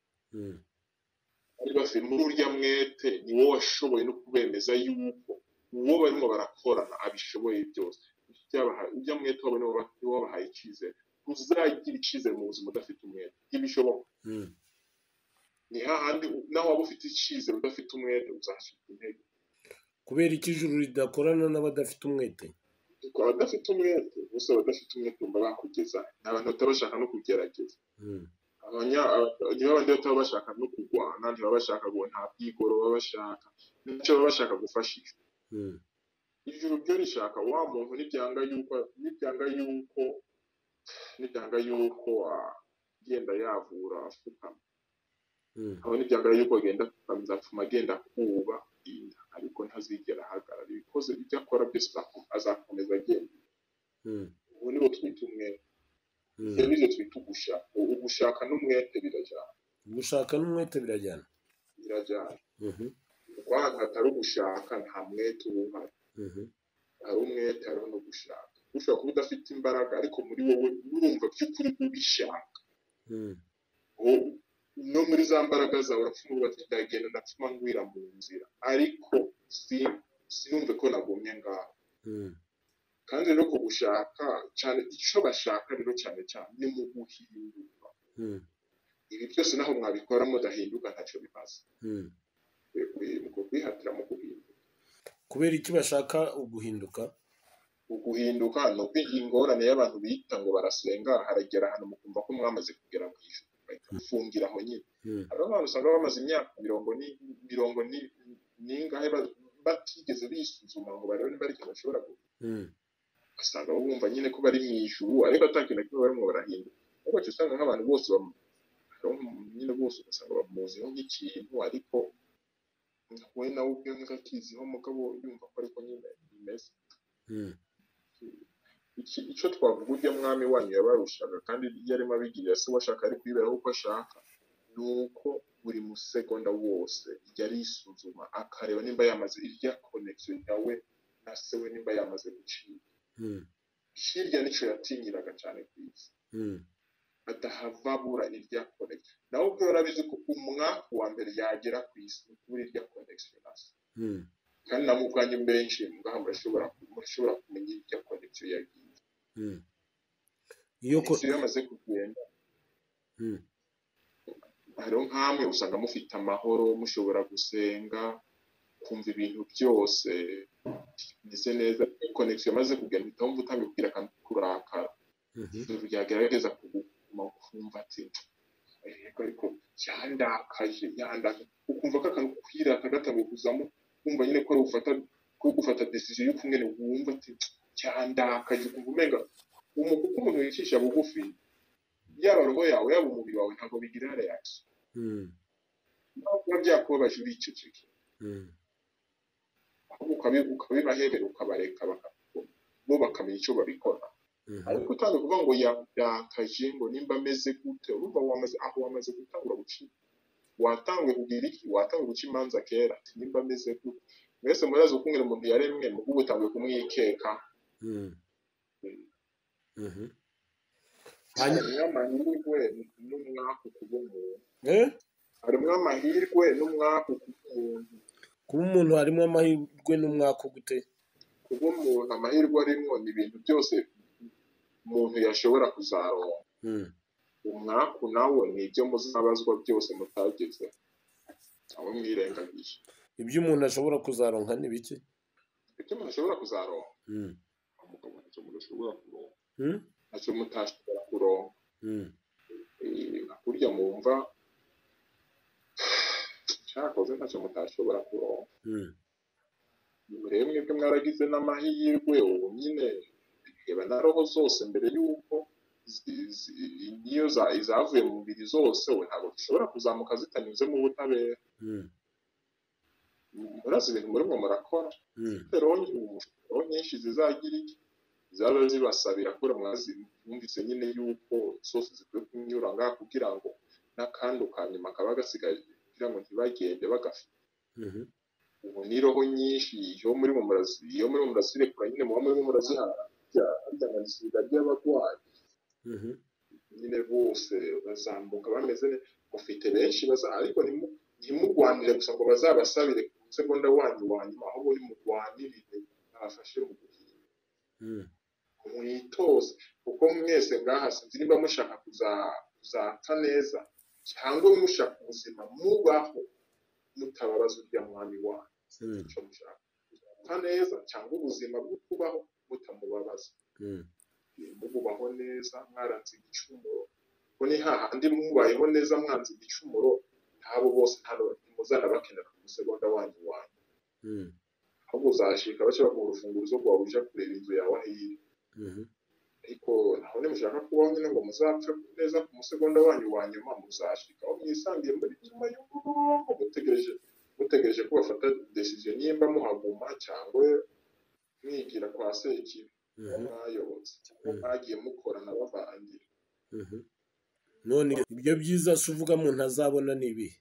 ari bafite muri urya mwete ni wowe washoboye no kubemeza yuko uwo barimo barakorana abishoboye byose byabaha ujya mwete wabo ni wowe wabahaye icyizere uzagira icyizere mu buzima udafite umwete ibishoboka ni hahandi naho waba ufite icyizere udafite umwete uzashika intege kubera ikijuru ridakorana n'abadafite umwete ukaba udafite umwete gusa abadafite umwete umva bakugeza n'abantu batabashaka no kugerageza abanya niba abandi bataba bashaka no kugwana ntibaba bashaka ngo nta bwigoro baba bashaka nicyo baba bashaka gufashishwa ijuru byo rishaka wa muntu n'ibyanga yuko n'ibyanga yuko n'ibyanga yuko agenda yavura afukama aho n'ibyanga yuko agenda akamuzapfuma agenda kuba inda ariko ntazigera ahagarara ibikoze ibyo akora byose azakomeza agenda ubu nibo twita umwete ibyo nibyo twita ugushaka ugushaka n'umwete birajyana gushaka n'umwete birajyana birajyana kuko ahantu hatari ugushaka nta mwete uba uhari hari umwete hariho no gushaka ushobora kuba udafite imbaraga ariko muri wowe urumva by'ukuri ubishaka no muri za mbaraga zawe urapfuma bati ndagenda ndapfuma ngwira mu nzira ariko sinumve ko nagumye ngaho kandi rero ko gushaka cyane icyo bashaka rero cyane cyane ni mu guhinduka ibi byose naho mwabikora mudahinduka ntacyo bimaze muko kwihatira mu guhinduka kubera iki bashaka uguhinduka uguhinduka no kwingorane y'abantu bita ngo barasenga haragera hano mukumva ko mwamaze kugera mu ijuru bafungira aho nyine abantu usanga bamaze imyaka mirongo ni mirongo ni ningahe batigeze bisuzuma ngo barebe niba ari cyo bashobora gukora asanga bumva nyine ko bari mu ijuru ariko atakina ko barimo barahinduka ariko cyo usanga nk'abantu bose nyine bose ugasanga bamuziho nk'ikintu ariko we nawe ubwe nk'akiziho mugabo yumva ko ariko nyine bimeze icyo twavuga ujya mwami wanyu yabarushaga kandi yarimo abigirira se washaka ari kwiberaho uko ashaka ni uko buri musegonda wose yari yisuzuma akareba nimba yamaze irya connection yawe na se we nimba yamaze gucika hirya nicyo yatinyiraga cyane ku isi adahava bura irya connection nawe ubwo yarabizi ko umwaka wa mbere yagera ku isi kuri irya connection nase kandi namwe ubwanyu benshi ngaha murashobora murashobora kumenya irya connection yagiye iyo ko yamaze kugenda hariho nk'amwe usanga mufite amahoro mushobora gusenga kumva ibintu byose bimeze neza connection yamaze kugenda bitamva utangiye kugira akantu kurakara byagerageza kuguma kumva ati ariko yandakaje yandakaje ukumva ko akantu kwirata gatangiye kuzamo kumva nyine ko ufata ko gufata decision yo kumwe wumva ati cyandakaje ukumva umenga umuntu umuntu yicisha bugufi yaba roho yawe yaba umubiri wawe ntabwo bigira reaction ntabwo byakubabaje uriceceke ukabibahebera ukabareka bo bakamenya icyo babikora ariko utangiye kuvuga ngo yakaje ngo nimba ameze gute urumva wamaze aho wamaze gutangura guca watangiye kugira iki watangiye guca imanza kera nimba ameze gute mwese murazi uko umuntu yaremwe mu gutangiye kumwikeka hanyuma amahirwe n'umwaku kuba umuntu harimo amahirwe n'umwaku kuba umuntu kuba umuntu harimo amahirwe n'umwaku gute kuba umuntu amahirwe arimo ni ibintu byose umuntu yashobora kuzaronka umwaku nawo ni ibyo muzabazwa byose mutageze aho mwirengagije ibyo umuntu ashobora kuzaronka ni biki ibyo umuntu ashobora kuzaronka umugabo ntacyo umuntu ashobora kuronka ntacyo mutashobora kuronka kurya mumva cyakoze ntacyo mutashobora kuronka rero mwebwe mwaragize n'amahirwe ubu nyine reba na roho zose mbere y'uko niyo izavuye mu mubiri zose we ntabwo zishobora kuzamuka zitanyuze mu butabera murazi ibintu murimo murakora roho nyinshi zizagira iki zaba zibasabira kure mwumvise nyine y'uko zose zikwiye kunyura ngaha kugira ngo n'akantu ka nyuma kaba gasigaye kugira ngo ntibagende bagafite ubu ni roho nyinshi iyo muri mu murazi iyo muri mu murazirekura nyine muba muri mu murazihara harya ngo nisiga ry'abarwayi nyine bose bazambuka bameze neza ufite benshi baza ariko ntimurwanire gusa ngo bazabasabire ku segonda wanyu wanyuma ahubwo nimurwanirire abafashe mu guhinga mwitoze kuko mwese ngaha sinzi niba mushaka kuzapfa neza cyangwa mushaka ubuzima mubaho mutababaza urya mwami wanyu icyo mushaka kuzapfa neza cyangwa ubuzima bwo kubaho mutamubabaza mububaho neza mwaranze igicumuro ko ni hahandi mubayeho neza mwanze igicumuro ntabo bose ntimuzana bakenera ku segonda wanyu wanyu ahubwo uzashika baca baguha urufunguzo rwawe uja kureba inzu yawe ahiri ariko naho nimushaka kubaho nyine ngo muzapfe neza ku musegonda wanyu wa nyuma muzashika aho mwisangiye muri nyuma y'umurongo mutegereje mutegereje ko bafata decision nimba muhaguma cyangwa mwigira kwa sekibi mwayobotse mwagiye mukorana bavangira none ibyo byiza se uvuga mu ntazabona nibihe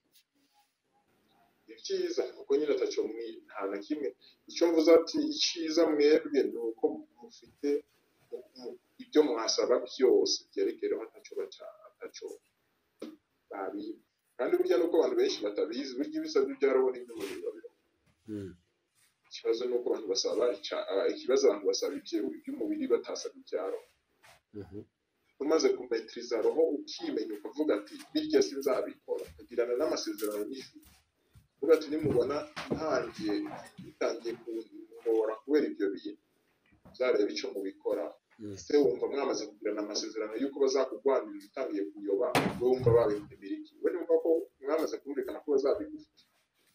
ibyiza kuko nyine ataco nta na kimwe icyo mvuze ati icyiza mwebwe ni uko mufite ibyo mwasaba byose byerekereho ataco ataco babi kandi burya nuko abantu benshi batabizi burya ibisabye byarabona ibyo babiro ikibazo nuko abantu basaba ikibazo abantu basaba iby'umubiri batasaba ibyaro umaze kumetriza roho ukimenya ukavuga ati birya sinzabikora kugirana n'amasezerano n'ijuru uvuga ati nimubona ntangiye bitangiye kungora kubera ibyo bintu uzareba icyo mubikora se wumva mwamaze kugirana amasezerano y'uko bazakugwanirira utangiye kuyoba we wumva babimira iki we numva ko mwamaze kumvikana ko bazabigufite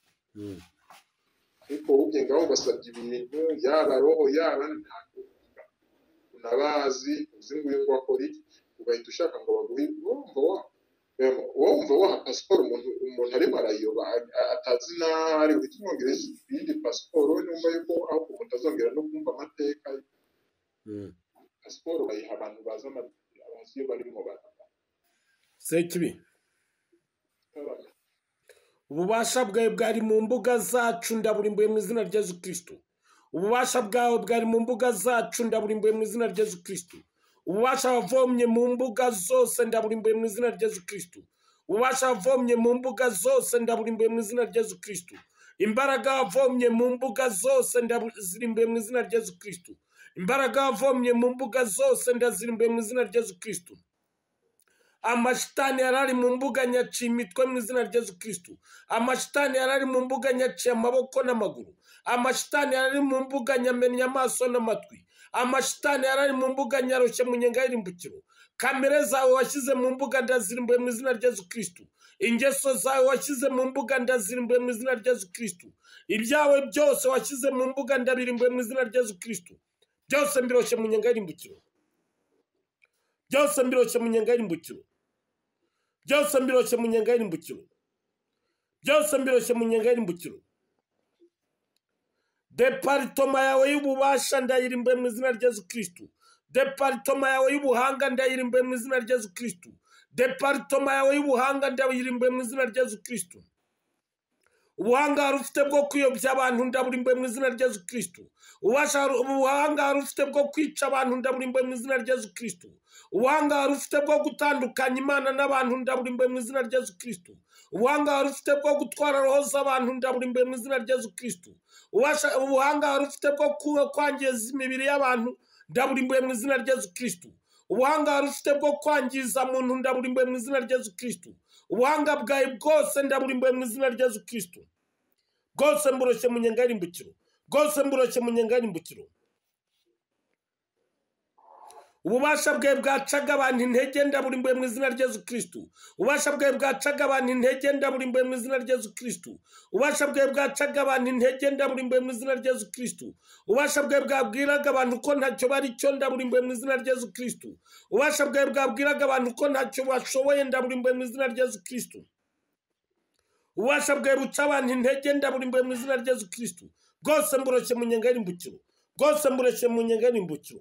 ariko ubye ngaho basabye ibintu yaba roho yaba ntabwo unabazi uzi nguyu ngo akora iki ugahita ushaka ngo baguhe wumva wa wumva waha pasiporo umuntu umuntu arimo arayoba atazi n'ahari uri kumwongereza iyindi pasiporo we numva yuko aho mutazongera no kumva amateka pasiporo bayiha abantu bazi abazi iyo barimo baraba sekibi ububasha bwawe bwari mu mbuga zacu ndaburimbuye mu izina rya Yesu Kristo ububasha bwawe bwari mu mbuga zacu ndaburimbuye mu izina rya Yesu Kristo ububasha wavomye mu mbuga zose ndaburimbuye mu izina rya Yesu Kristo ububasha wavomye mu mbuga zose ndaburimbuye mu izina rya Yesu Kristo imbaraga wavomye mu mbuga zose ndazirimbuye mu izina rya Yesu Kristo imbaraga wavomye mu mbuga zose ndazirimbuye mu izina rya Yesu Kristo amashitani yarari mu mbuga nyaciye imitwe mu izina rya Yesu Kristo amashitani yarari mu mbuga nyaciye amaboko n'amaguru amashitani yarari mu mbuga nyamenya amaso n'amatwi amashitani yarari mu mbuga nyaroshye mu nyenga y'irimbukiro kamere zawe washyize mu mbuga ndazirimbuye mu izina rya Yesu Kristo ingeso zawe washyize mu mbuga ndazirimbuye mu izina rya Yesu Kristo ibyawe byose washyize mu mbuga ndabirimbuye mu izina rya Yesu Kristo byose mbiroshye mu nyenga y'irimbukiro byose mbiroshye mu nyenga y'irimbukiro byose mbiroshye mu nyenga y'irimbukiro byose mbiroshye mu nyenga y'irimbukiro deparitoma yawe y'ububasha ndayirimbuye mu izina rya Yesu Kristo deparitoma yawe y'ubuhanga ndayirimbuye mu izina rya Yesu Kristo deparitoma yawe y'ubuhanga ndayirimbuye mu izina rya Yesu Kristo ubuhangare ufite bwo kuyobya abantu ndaburimbuye mu izina rya Yesu Kristo. Ubuhangare ufite bwo kwica abantu ndaburimbuye mu izina rya Yesu Kristo. Ubuhangare ufite bwo gutandukanya Imana n'abantu ndaburimbuye mu izina rya Yesu Kristo. Ubuhangare ufite bwo gutwara roho z'abantu ndaburimbuye mu izina rya Yesu Kristo. Ubuhangare ufite bwo kwangiza imibiri y'abantu ndaburimbuye mu izina rya Yesu Kristo. Ubuhangare ufite bwo kwangiza muntu ndaburimbuye mu izina rya Yesu Kristo. Ubuhanga bwawe bwose ndaburimbuye mu izina rya Yesu Kristo. Bwose mburoshye mu nyenga y'irimbukiro. Bwose mburoshye mu nyenga y'irimbukiro. Ububasha bwawe bwacaga abantu intege ndaburimbuye mu izina rya Yesu Kristo. Ububasha bwawe bwacaga abantu intege ndaburimbuye mu izina rya Yesu Kristo. Ububasha bwawe bwacaga abantu intege ndaburimbuye mu izina rya Yesu Kristo. Ububasha bwawe bwabwiraga abantu ko ntacyo bari cyo ndaburimbuye mu izina rya Yesu Kristo. Ububasha bwawe bwabwiraga abantu ko ntacyo bashoboye ndaburimbuye mu izina rya Yesu Kristo. Ububasha bwawe buca abantu intege ndaburimbuye mu izina rya Yesu Kristo. Bwose mburoshye mu nyenga y'irimbukiro. Bwose mburoshye mu nyenga y'irimbukiro.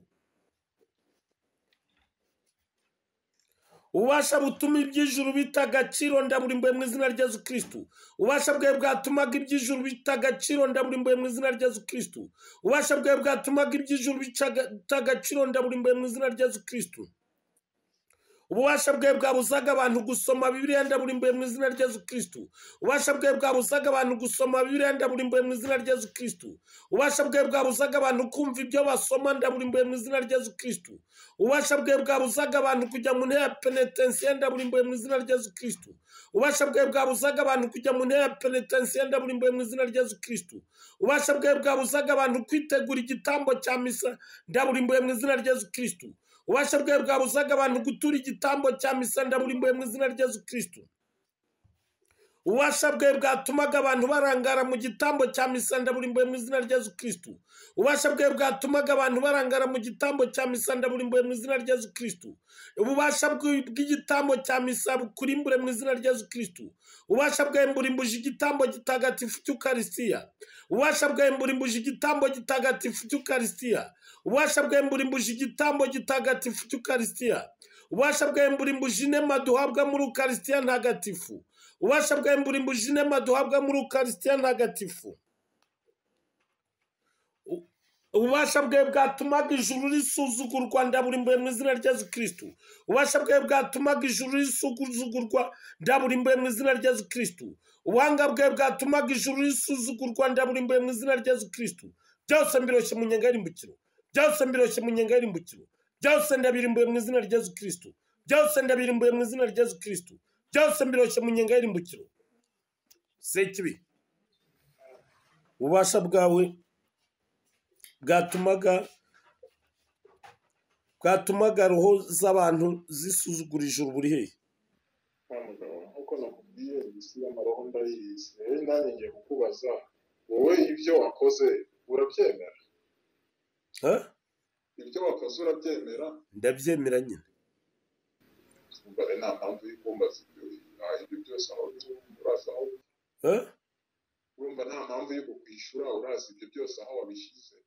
Ububasha butuma iby'ijuru bita agaciro ndaburimbuye mu izina rya Yesu Kristo. Ububasha bwawe bwatumaga iby'ijuru bita agaciro ndaburimbuye mu izina rya Yesu Kristo. Ububasha bwawe bwatumaga iby'ijuru bita agaciro ndaburimbuye mu izina rya Yesu Kristo. Ububasha bwawe bwabuzaga abantu gusoma Bibiliya ndaburimbuye mu izina rya Yesu Kristo. Ububasha bwawe bwabuzaga abantu gusoma Bibiliya ndaburimbuye mu izina rya Yesu Kristo. Ububasha bwawe bwabuzaga abantu kumva ibyo basoma ndaburimbuye mu izina rya Yesu Kristo. Ububasha bwawe bwabuzaga abantu kujya mu ntebe ya penetensiya ndaburimbuye mu izina rya Yesu Kristo. Ububasha bwawe bwabuzaga abantu kujya mu ntebe ya penetensiya ndaburimbuye mu izina rya Yesu Kristo. Ububasha bwawe bwabuzaga abantu kwitegura igitambo cya misa ndaburimbuye mu izina rya Yesu Kristo. Ububasha bwawe bwabuzaga abantu gutura igitambo cya misa ndaburimbuye mu izina rya Yesu Kristo. Ububasha bwawe bwatumaga abantu barangara mu gitambo cya misa ndaburimbuye mu izina rya Yesu Kristo. Ububasha bwawe bwatumaga abantu barangara mu gitambo cya misa ndaburimbuye mu izina rya Yesu Kristo. Ububasha bw'igitambo cya misa bukurimbure mu izina rya Yesu Kristo. Ububasha bwawe mburimbuje igitambo gitagatifu cy'Ukaristiya. Ububasha bwawe mburimbuje igitambo gitagatifu cy'Ukaristiya. Ububasha bwawe mburimbuje igitambo gitagatifu cy'Ukaristiya. Ububasha bwawe mburimbuje inema duhabwa muri Ukaristiya ntagatifu. Ububasha bwawe mburimbuje inema duhabwa muri Ukaristiya ntagatifu. Ububasha bwawe bwatumaga ijuru risuzugurwa ndaburimbuye mu izina rya Yesu Kristo. Ububasha bwawe bwatumaga ijuru risuzugurwa ndaburimbuye mu izina rya Yesu Kristo. Ubuhanga bwawe bwatumaga ijuru risuzugurwa ndaburimbuye mu izina rya Yesu Kristo. Byose mbiroshye mu nyenga y'irimbukiro. Byose mbiroshye mu nyenga y'irimbukiro. Byose ndabirimbuye mu izina rya Yesu Kristo. Byose ndabirimbuye mu izina rya Yesu Kristo. Byose mbiroshye mu nyenga y'irimbukiro. Sekibi. Ububasha bwawe bwatumaga bwatumaga roho z'abantu zisuzugura ijuru buri hehe? Nkuko nakubwiye isi y'amaroho ndayizi. Rero nanjye ngiye kukubaza, wowe ibyo wakoze urabyemera? Ha? Ibyo wakoze urabyemera? Ndabyemera nyine. Mbare nta mpamvu y'ukumbaza ibyo byose aho uraza aho. Ha? Urumva nta mpamvu yo kukwishura, urazi ibyo byose aho wabishize.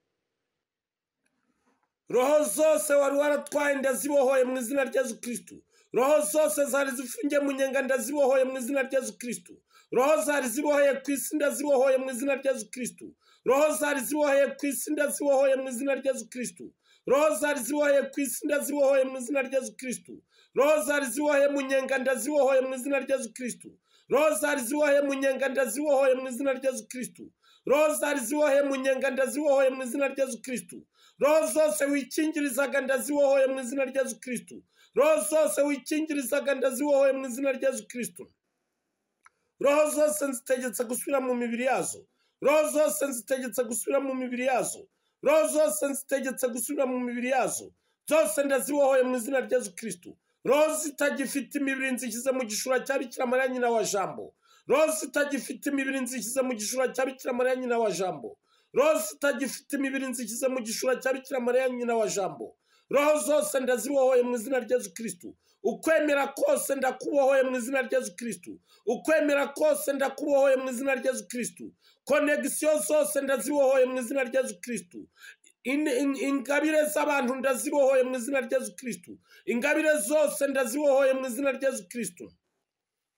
Roho zose wari waratwaye ndazibohoye mu izina rya Yesu Kristo. Roho zose zari zifungiye mu nyenga ndazibohoye mu izina rya Yesu Kristo. Roho zari zibohoye ku isi ndazibohoye mu izina rya Yesu Kristo. Roho zari zibohoye ku isi ndazibohoye mu izina rya Yesu Kristo. Roho zari zibohoye ku isi ndazibohoye mu izina rya Yesu Kristo. Roho zari zibohoye mu nyenga ndazibohoye mu izina rya Yesu Kristo. Roho zari zibohoye mu nyenga ndazibohoye mu izina rya Yesu Kristo. Roho zari zibohoye mu nyenga ndazibohoye mu izina rya Yesu Kristo. Roho zose wikingirizaga ndazibohoye mu izina rya Yesu Kristo. Roho zose wikingirizaga ndazibohoye mu izina rya Yesu Kristo. Roho zose nzitegetse gusubira mu mibiri yazo. Roho zose nzitegetse gusubira mu mibiri yazo. Roho zose nzitegetse gusubira mu mibiri yazo. Zose ndazibohoye mu izina rya Yesu Kristo. Roho zitagifite imibiri nzishyize mu gishura cya Bikira Mariya nyina wa Jambo. Roho zitagifite imibiri nzishyize mu gishura cya Bikira Mariya nyina wa Jambo. Roho zitagifite imibiri nzishyize mu gishura cya Bikira Mariya nyina wa Jambo. Roho zose ndazibohoye mu izina rya Yesu Kristo. Ukwemera kose ndakubohoye mu izina rya Yesu Kristo. Ukwemera kose ndakubohoye mu izina rya Yesu Kristo. Konegisiyo zose ndazibohoye mu izina rya Yesu Kristo. Ingabire z'abantu ndazibohoye mu izina rya Yesu Kristo. Ingabire zose ndazibohoye mu izina rya Yesu Kristo.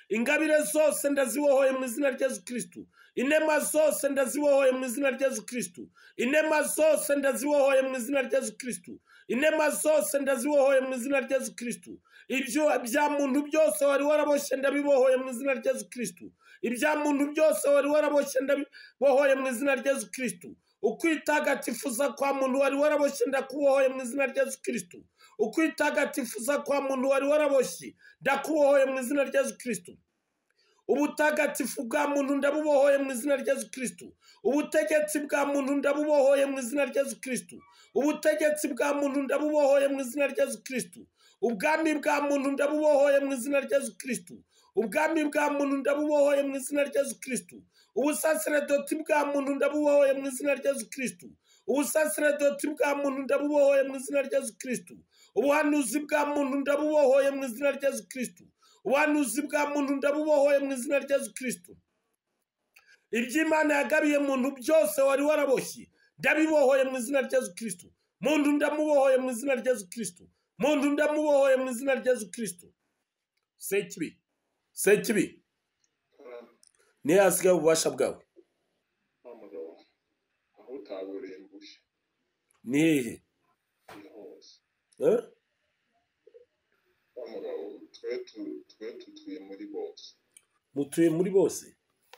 ingabire zose ndazibohoye mu izina rya Yesu Kristo, inema zose ndazibohoye mu izina rya Yesu Kristo, inema zose ndazibohoye mu izina rya Yesu Kristo, inema zose ndazibohoye mu izina rya Yesu Kristo, ibyo bya muntu byose wari waraboshye ndabibohoye mu izina rya Yesu Kristo, ibya muntu byose wari waraboshye ndabibohoye mu izina rya Yesu Kristo, ukwitagatifuza kwa muntu wari waraboshye ndakubohoye mu izina rya Yesu Kristo, ukwitagatifuza kwa muntu wari waraboshye ndakubohoye mu izina rya Yesu Kristo, ubutagatifu bwa muntu ndabubohoye mu izina rya Yesu Kristo, ubutegetsi bwa muntu ndabubohoye mu izina rya Yesu Kristo, ubutegetsi bwa muntu ndabubohoye mu izina rya Yesu Kristo, ubwami bwa muntu ndabubohoye mu izina rya Yesu Kristo, ubwami bwa muntu ndabubohoye mu izina rya Yesu Kristo, ubusaserdoti bwa muntu ndabubohoye mu izina rya Yesu Kristo, ubusaserdoti bwa muntu ndabubohoye mu izina rya Yesu Kristo, ubuhanuzi bwa muntu ndabubohoye mu izina rya Yesu Kristo, ubuhanuzi bwa muntu ndabubohoye mu izina rya Yesu Kristo, iby'Imana yagabiye muntu byose wari waraboshye ndabibohoye mu izina rya Yesu Kristo, muntu ndamubohoye mu izina rya Yesu Kristo, muntu ndamubohoye mu izina rya Yesu Kristo. Sekibi sekibi niyo hasigaye ububasha bwawe, aho utaburembushe ni hehe? twe tutuye muri bose, mutuye muri bose.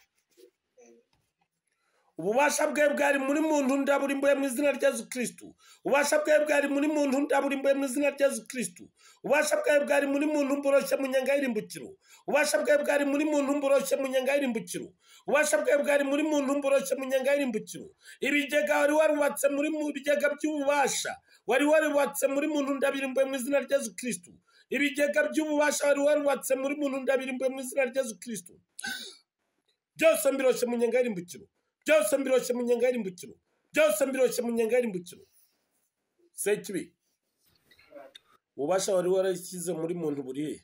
ububasha bwe bwari muri muntu ndaburimbuye mu izina rya Yesu Kristo, ububasha bwe bwari muri muntu ndaburimbuye mu izina rya Yesu Kristo, ububasha bwe bwari muri muntu mboroshye mu nyanga y'irimbukiro, ububasha bwe bwari muri muntu mboroshye mu nyanga y'irimbukiro, ububasha bwe bwari muri muntu mboroshye mu nyanga y'irimbukiro, ibigega wari warubatse muri mu bigega by'ububasha wari warubatse muri muntu ndabirimbuye mu izina rya Yesu Kristo, ibigega by'ububasha wari warubatse muri muntu ndabirimbuye mu izina rya Yesu Kristo, byose mbiroshye mu nyanga y'irimbukiro, byose mbiroshye mu nyanga y'irimbukiro, byose mbiroshye mu nyanga y'irimbukiro. Sekibi ububasha wari warashyize muri muntu buri he?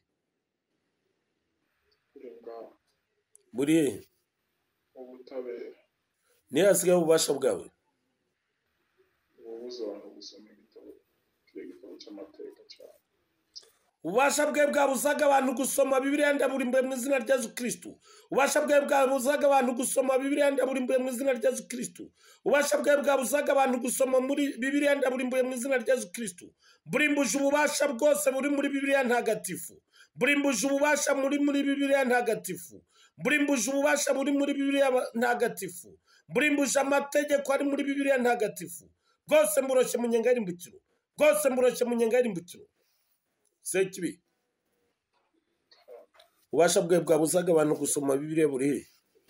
Buri he? ubutabera niyo hasigaye ububasha bwawe, ububuza abantu gusoma igitabo igitabo cy'amateka cyane, ububasha bwe bwabuzaga abantu gusoma Bibiliya ndaburimbuye mu izina rya Yesu Kristo, ububasha bwe bwabuzaga abantu gusoma Bibiliya ndaburimbuye mu izina rya Yesu Kristo, ububasha bwe bwabuzaga abantu gusoma muri Bibiliya ndaburimbuye mu izina rya Yesu Kristo, burimbuje ububasha bwose buri muri Bibiliya ntagatifu, burimbuje ububasha muri muri Bibiliya ntagatifu, burimbuje ububasha buri muri Bibiliya ntagatifu, burimbuje amategeko ari muri Bibiliya ntagatifu, bwose mburoshye mu nyanga y'irimbukiro, bwose mburoshye mu nyanga y'irimbukiro. Sekibi ububasha bwe bwabuzaga abantu gusoma Bibiliya buri he?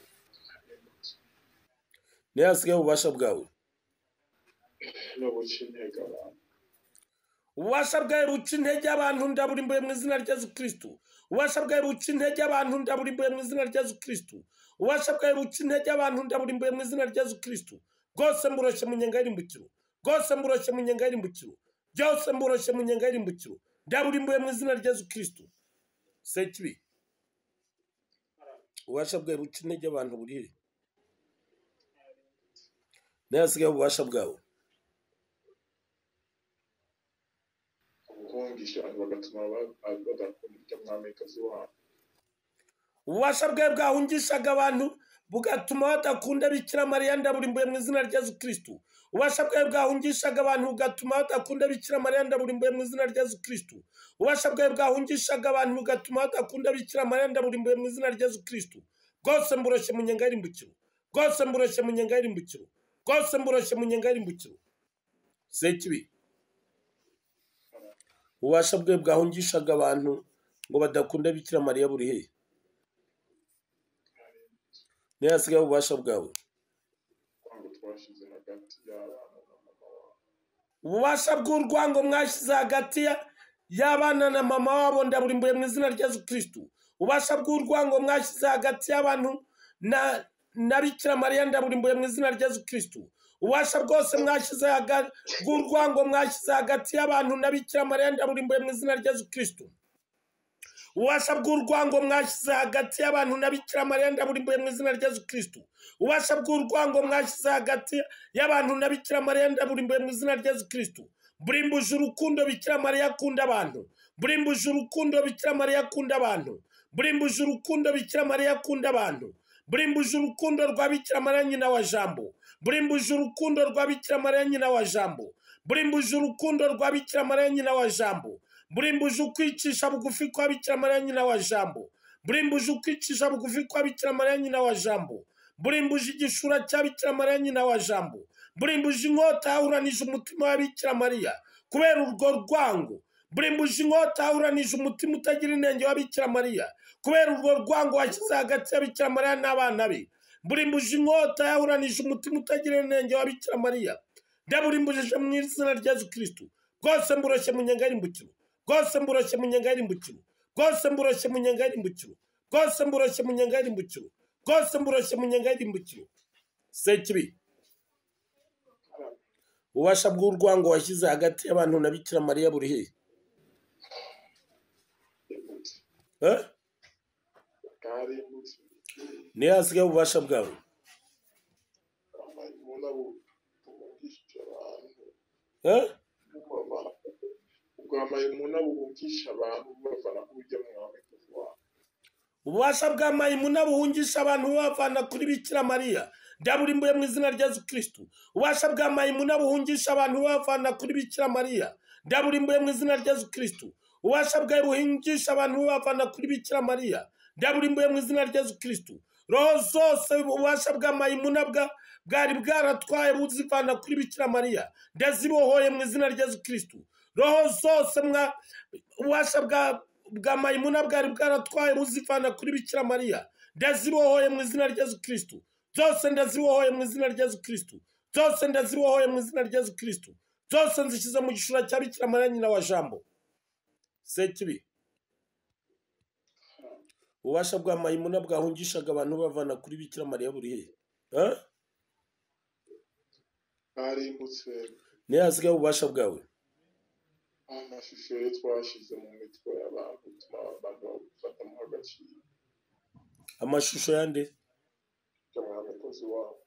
niyo hasigaye ububasha bwawe, no guca intege abantu, ububasha bwawe buca intege abantu ndaburimbuye mu izina rya Yesu Kristo, ububasha bwawe buca intege abantu ndaburimbuye mu izina rya Yesu Kristo, ububasha bwawe buca intege abantu ndaburimbuye mu izina rya Yesu Kristo, bwose mburoshye mu nyanga y'irimbukiro, bwose mburoshye mu nyanga y'irimbukiro, byose mburoshye mu nyanga y'irimbukiro, ndaburimbuye mu izina rya Yesu Kristo. Sekibi ububasha bwawe buca intege abantu buri he? niyo hasigaye ububasha bwawe, ubuhungisha abantu bagatuma badakunda ibyo mwamikazi wabo, ububasha bwe bwahungishaga abantu bugatuma badakunda Bikira Mariya ndaburimbuye mu izina rya Yesu Kristo, ububasha bwe bwahungishaga abantu bugatuma badakunda Bikira Mariya ndaburimbuye mu izina rya Yesu Kristo, ububasha bwe bwahungishaga abantu bugatuma badakunda Bikira Mariya ndaburimbuye mu izina rya Yesu Kristo, bwose mburoshye mu nyanga y'irimbukiro, bwose mburoshye mu nyanga y'irimbukiro, bwose mburoshye mu nyanga y'irimbukiro. Sekibi ububasha bwe bwahungishaga abantu ngo badakunda Bikira Mariya buri he? niyo hasigaye ububasha bwawe, ububasha bw'urwango mwashyize hagati y'abana na mama wabo ndaburimbuye mu izina rya Yesu Kristo, ububasha bw'urwango mwashyize hagati y'abantu na na Bikira Mariya ndaburimbuye mu izina rya Yesu Kristo, ububasha bwose mwashyize hagati bw'urwango mwashyize hagati y'abantu na Bikira Mariya ndaburimbuye mu izina rya Yesu Kristo, ububasha bw'urwango mwashyize hagati y'abantu na Bikira Mariya ndaburimbuye mu izina rya Yesu Kristo, ububasha bw'urwango mwashyize hagati y'abantu na Bikira Mariya ndaburimbuye mu izina rya Yesu Kristo, mburimbuje urukundo Bikira Mariya akunda abantu, mburimbuje urukundo Bikira Mariya akunda abantu, mburimbuje urukundo Bikira Mariya akunda abantu, mburimbuje urukundo rwa Bikira Mariya nyina wa Jambo, mburimbuje urukundo rwa Bikira Mariya nyina wa Jambo, mburimbuje urukundo rwa Bikira Mariya nyina wa Jambo, mburimbuje ukwicisha bugufi kwa Bikira Mariya nyina wa Jambo, mburimbuje ukwicisha bugufi kwa Bikira Mariya nyina wa Jambo, mburimbuje igishura cya Bikira Mariya nyina wa Jambo, mburimbuje inkota yahuranije umutima wa Bikira Mariya kubera urwo rwango, mburimbuje inkota yahuranije umutima utagira inenge wa Bikira Mariya kubera urwo rwango washyize hagati ya Bikira Mariya n'abana be, mburimbuje inkota yahuranije umutima utagira inenge wa Bikira Mariya, ndaburimbuje mu izina rya Yesu Kristo, bwose mburoshye mu nyenga y'irimbukiro, bwose mburoshye mu nyenga y'irimbukiro, bwose mburoshye mu nyenga y'irimbukiro, bwose mburoshye mu nyenga y'irimbukiro, bwose mburoshye mu nyenga y'irimbukiro. Sekibi, ububasha bw'urwango washyize hagati y'abantu na Bikira Mariya buri hehe? Eh? Ni hasigaye ububasha bwawe? Eh? Ububasha bwa Mayimuna buhungisha abantu bubavana kuri Bikira Mariya ndaburimbuye mu izina rya Yesu Kristo. Ububasha bwa Mayimuna buhungisha abantu bubavana kuri Bikira Mariya ndaburimbuye mu izina rya Yesu Kristo. Ububasha bwawe buhungisha abantu bubavana kuri Bikira Mariya ndaburimbuye mu izina rya Yesu Kristo. Roho zose ububasha bwa Mayimuna bwa bwari bwaratwaye buzivana kuri Bikira Mariya ndazibohoye mu izina rya Yesu Kristo. Roho zose mwa ububasha bwa bwa Mayimuna bwari bwaratwaye buzivana kuri Bikira Mariya ndazibohoye mu izina rya Yesu Kristo. Zose ndazibohoye mu izina rya Yesu Kristo. Zose ndazibohoye mu izina rya Yesu Kristo. Zose nzishyize mu gishura cya Bikira Mariya nyina wa Jambo. Sekibi, ububasha bwa Mayimuna bwahungishaga abantu bavana kuri Bikira Mariya buri hehe? Eh? Arimbutse. Ni hasigaye ububasha bwawe? Amashusho yo twashize mu mitwe y'abantu tuma abantu bafata mu agaciro. Amashusho yande? Y'umukozi wabo.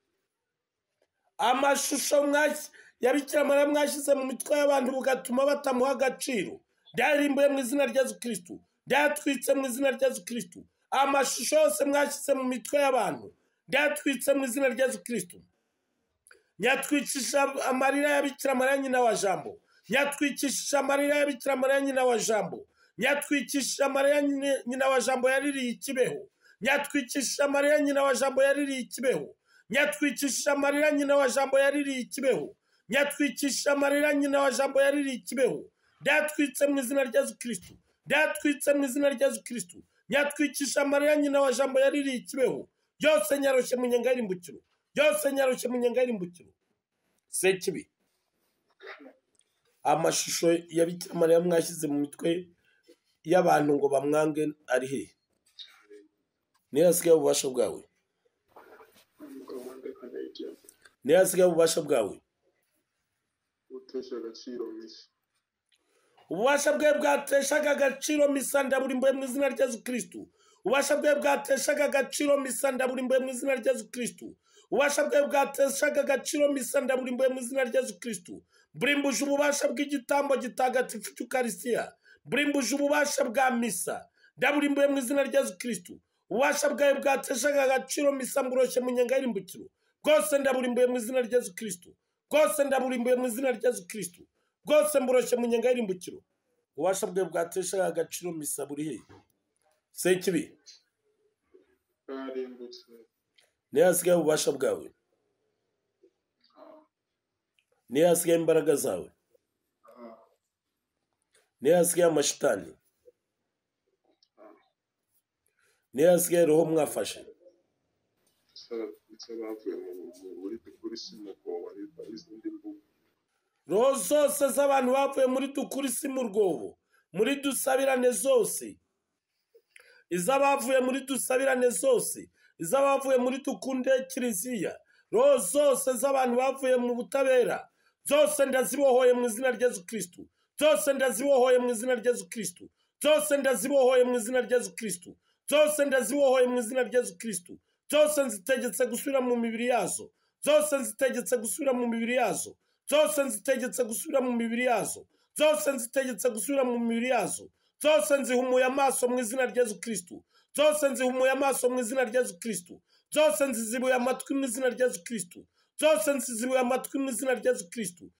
Amashusho mwashyize ya Bikira Mariya mwashyize mu mitwe y'abantu bugatuma batamuha agaciro ndarimbuye mu izina rya Yesu Kristo, ndatwitse mu izina rya Yesu Kristo. Amashusho yose mwashyize mu mitwe y'abantu ndatwitse mu izina rya Yesu Kristo. Nyatwikisha amarira ya Bikira Mariya nyina wa Jambo, nyatwikisha amarira ya Bikira Mariya nyina wa Jambo, nyatwikisha amarira nyina wa Jambo yaririye ikibeho, nyatwikisha amarira nyina wa Jambo yaririye ikibeho, nyatwikisha amarira nyina wa Jambo yaririye ikibeho, nyatwikisha amarira nyina wa Jambo yaririye ikibeho. Ndatwitse mu izina rya Yesu Kristo, ndatwitse mu izina rya Yesu Kristo. Nyatwikisha amarira nyina wa Jambo yaririye ikibeho, byose nyaroshye mu nyenga y'irimbukiro, byose nyaroshye mu nyenga y'irimbukiro. Sekibi, amashusho ya Bikira Mariya mwashyize mu mitwe y'abantu ngo bamwange ari hehe? Ni hasigaye ububasha bwawe? Ni hasigaye ububasha bwawe? Utesha agaciro misa. Ububasha bwe bwateshaga agaciro misa ndaburimbuye mu izina rya Yesu Kristo. Ububasha bwe bwateshaga agaciro misa ndaburimbuye mu izina rya Yesu Kristo. Ububasha bwe bwateshaga agaciro misa ndaburimbuye mu izina rya Yesu Kristo. Burimbuje ububasha bw'igitambo gitagatifu cy'Ukaristiya, burimbuje ububasha bwa misa ndaburimbuye mu izina rya Yesu Kristo. Ububasha bwawe bwateshaga agaciro misa mburoshye mu nyenga y'irimbukiro, bwose ndaburimbuye mu izina rya Yesu Kristo. Bwose ndaburimbuye mu izina rya Yesu Kristo. Bwose mburoshye mu nyenga y'irimbukiro. Ububasha bwawe bwateshaga agaciro misa buri hehe? Sekibi, Arimbutse. ni hasigaye ububasha bwawe? Ni hasigaye imbaraga zawe? Ni hasigaye amashitani? Ni hasigaye roho mwafashe? Roho zose z'abantu bavuye muri dukuri si mu rwobo, muri dusabirane zose, iz'abavuye muri dusabirane zose, iz'abavuye muri dukunde kiliziya, roho zose z'abantu bavuye mu butabera, zose ndazibohoye mu izina rya Yesu Kristo. Zose ndazibohoye mu izina rya Yesu Kristo. Zose ndazibohoye mu izina rya Yesu Kristo. Zose ndazibohoye mu izina rya Yesu Kristo. Zose nzitegetse gusubira mu mibiri yazo. Zose nzitegetse gusubira mu mibiri yazo. zose nzitegetse gusubira mu mibiri yazo, zose nzitegetse gusubira mu mibiri yazo, zose nzihumuye amaso mu izina rya Yesu Kristo, zose nzihumuye amaso mu izina rya Yesu Kristo, zose nzizibuye amatwi mu izina rya Yesu Kristo, zose nzizibuye amatwi mu izina rya Yesu Kristo,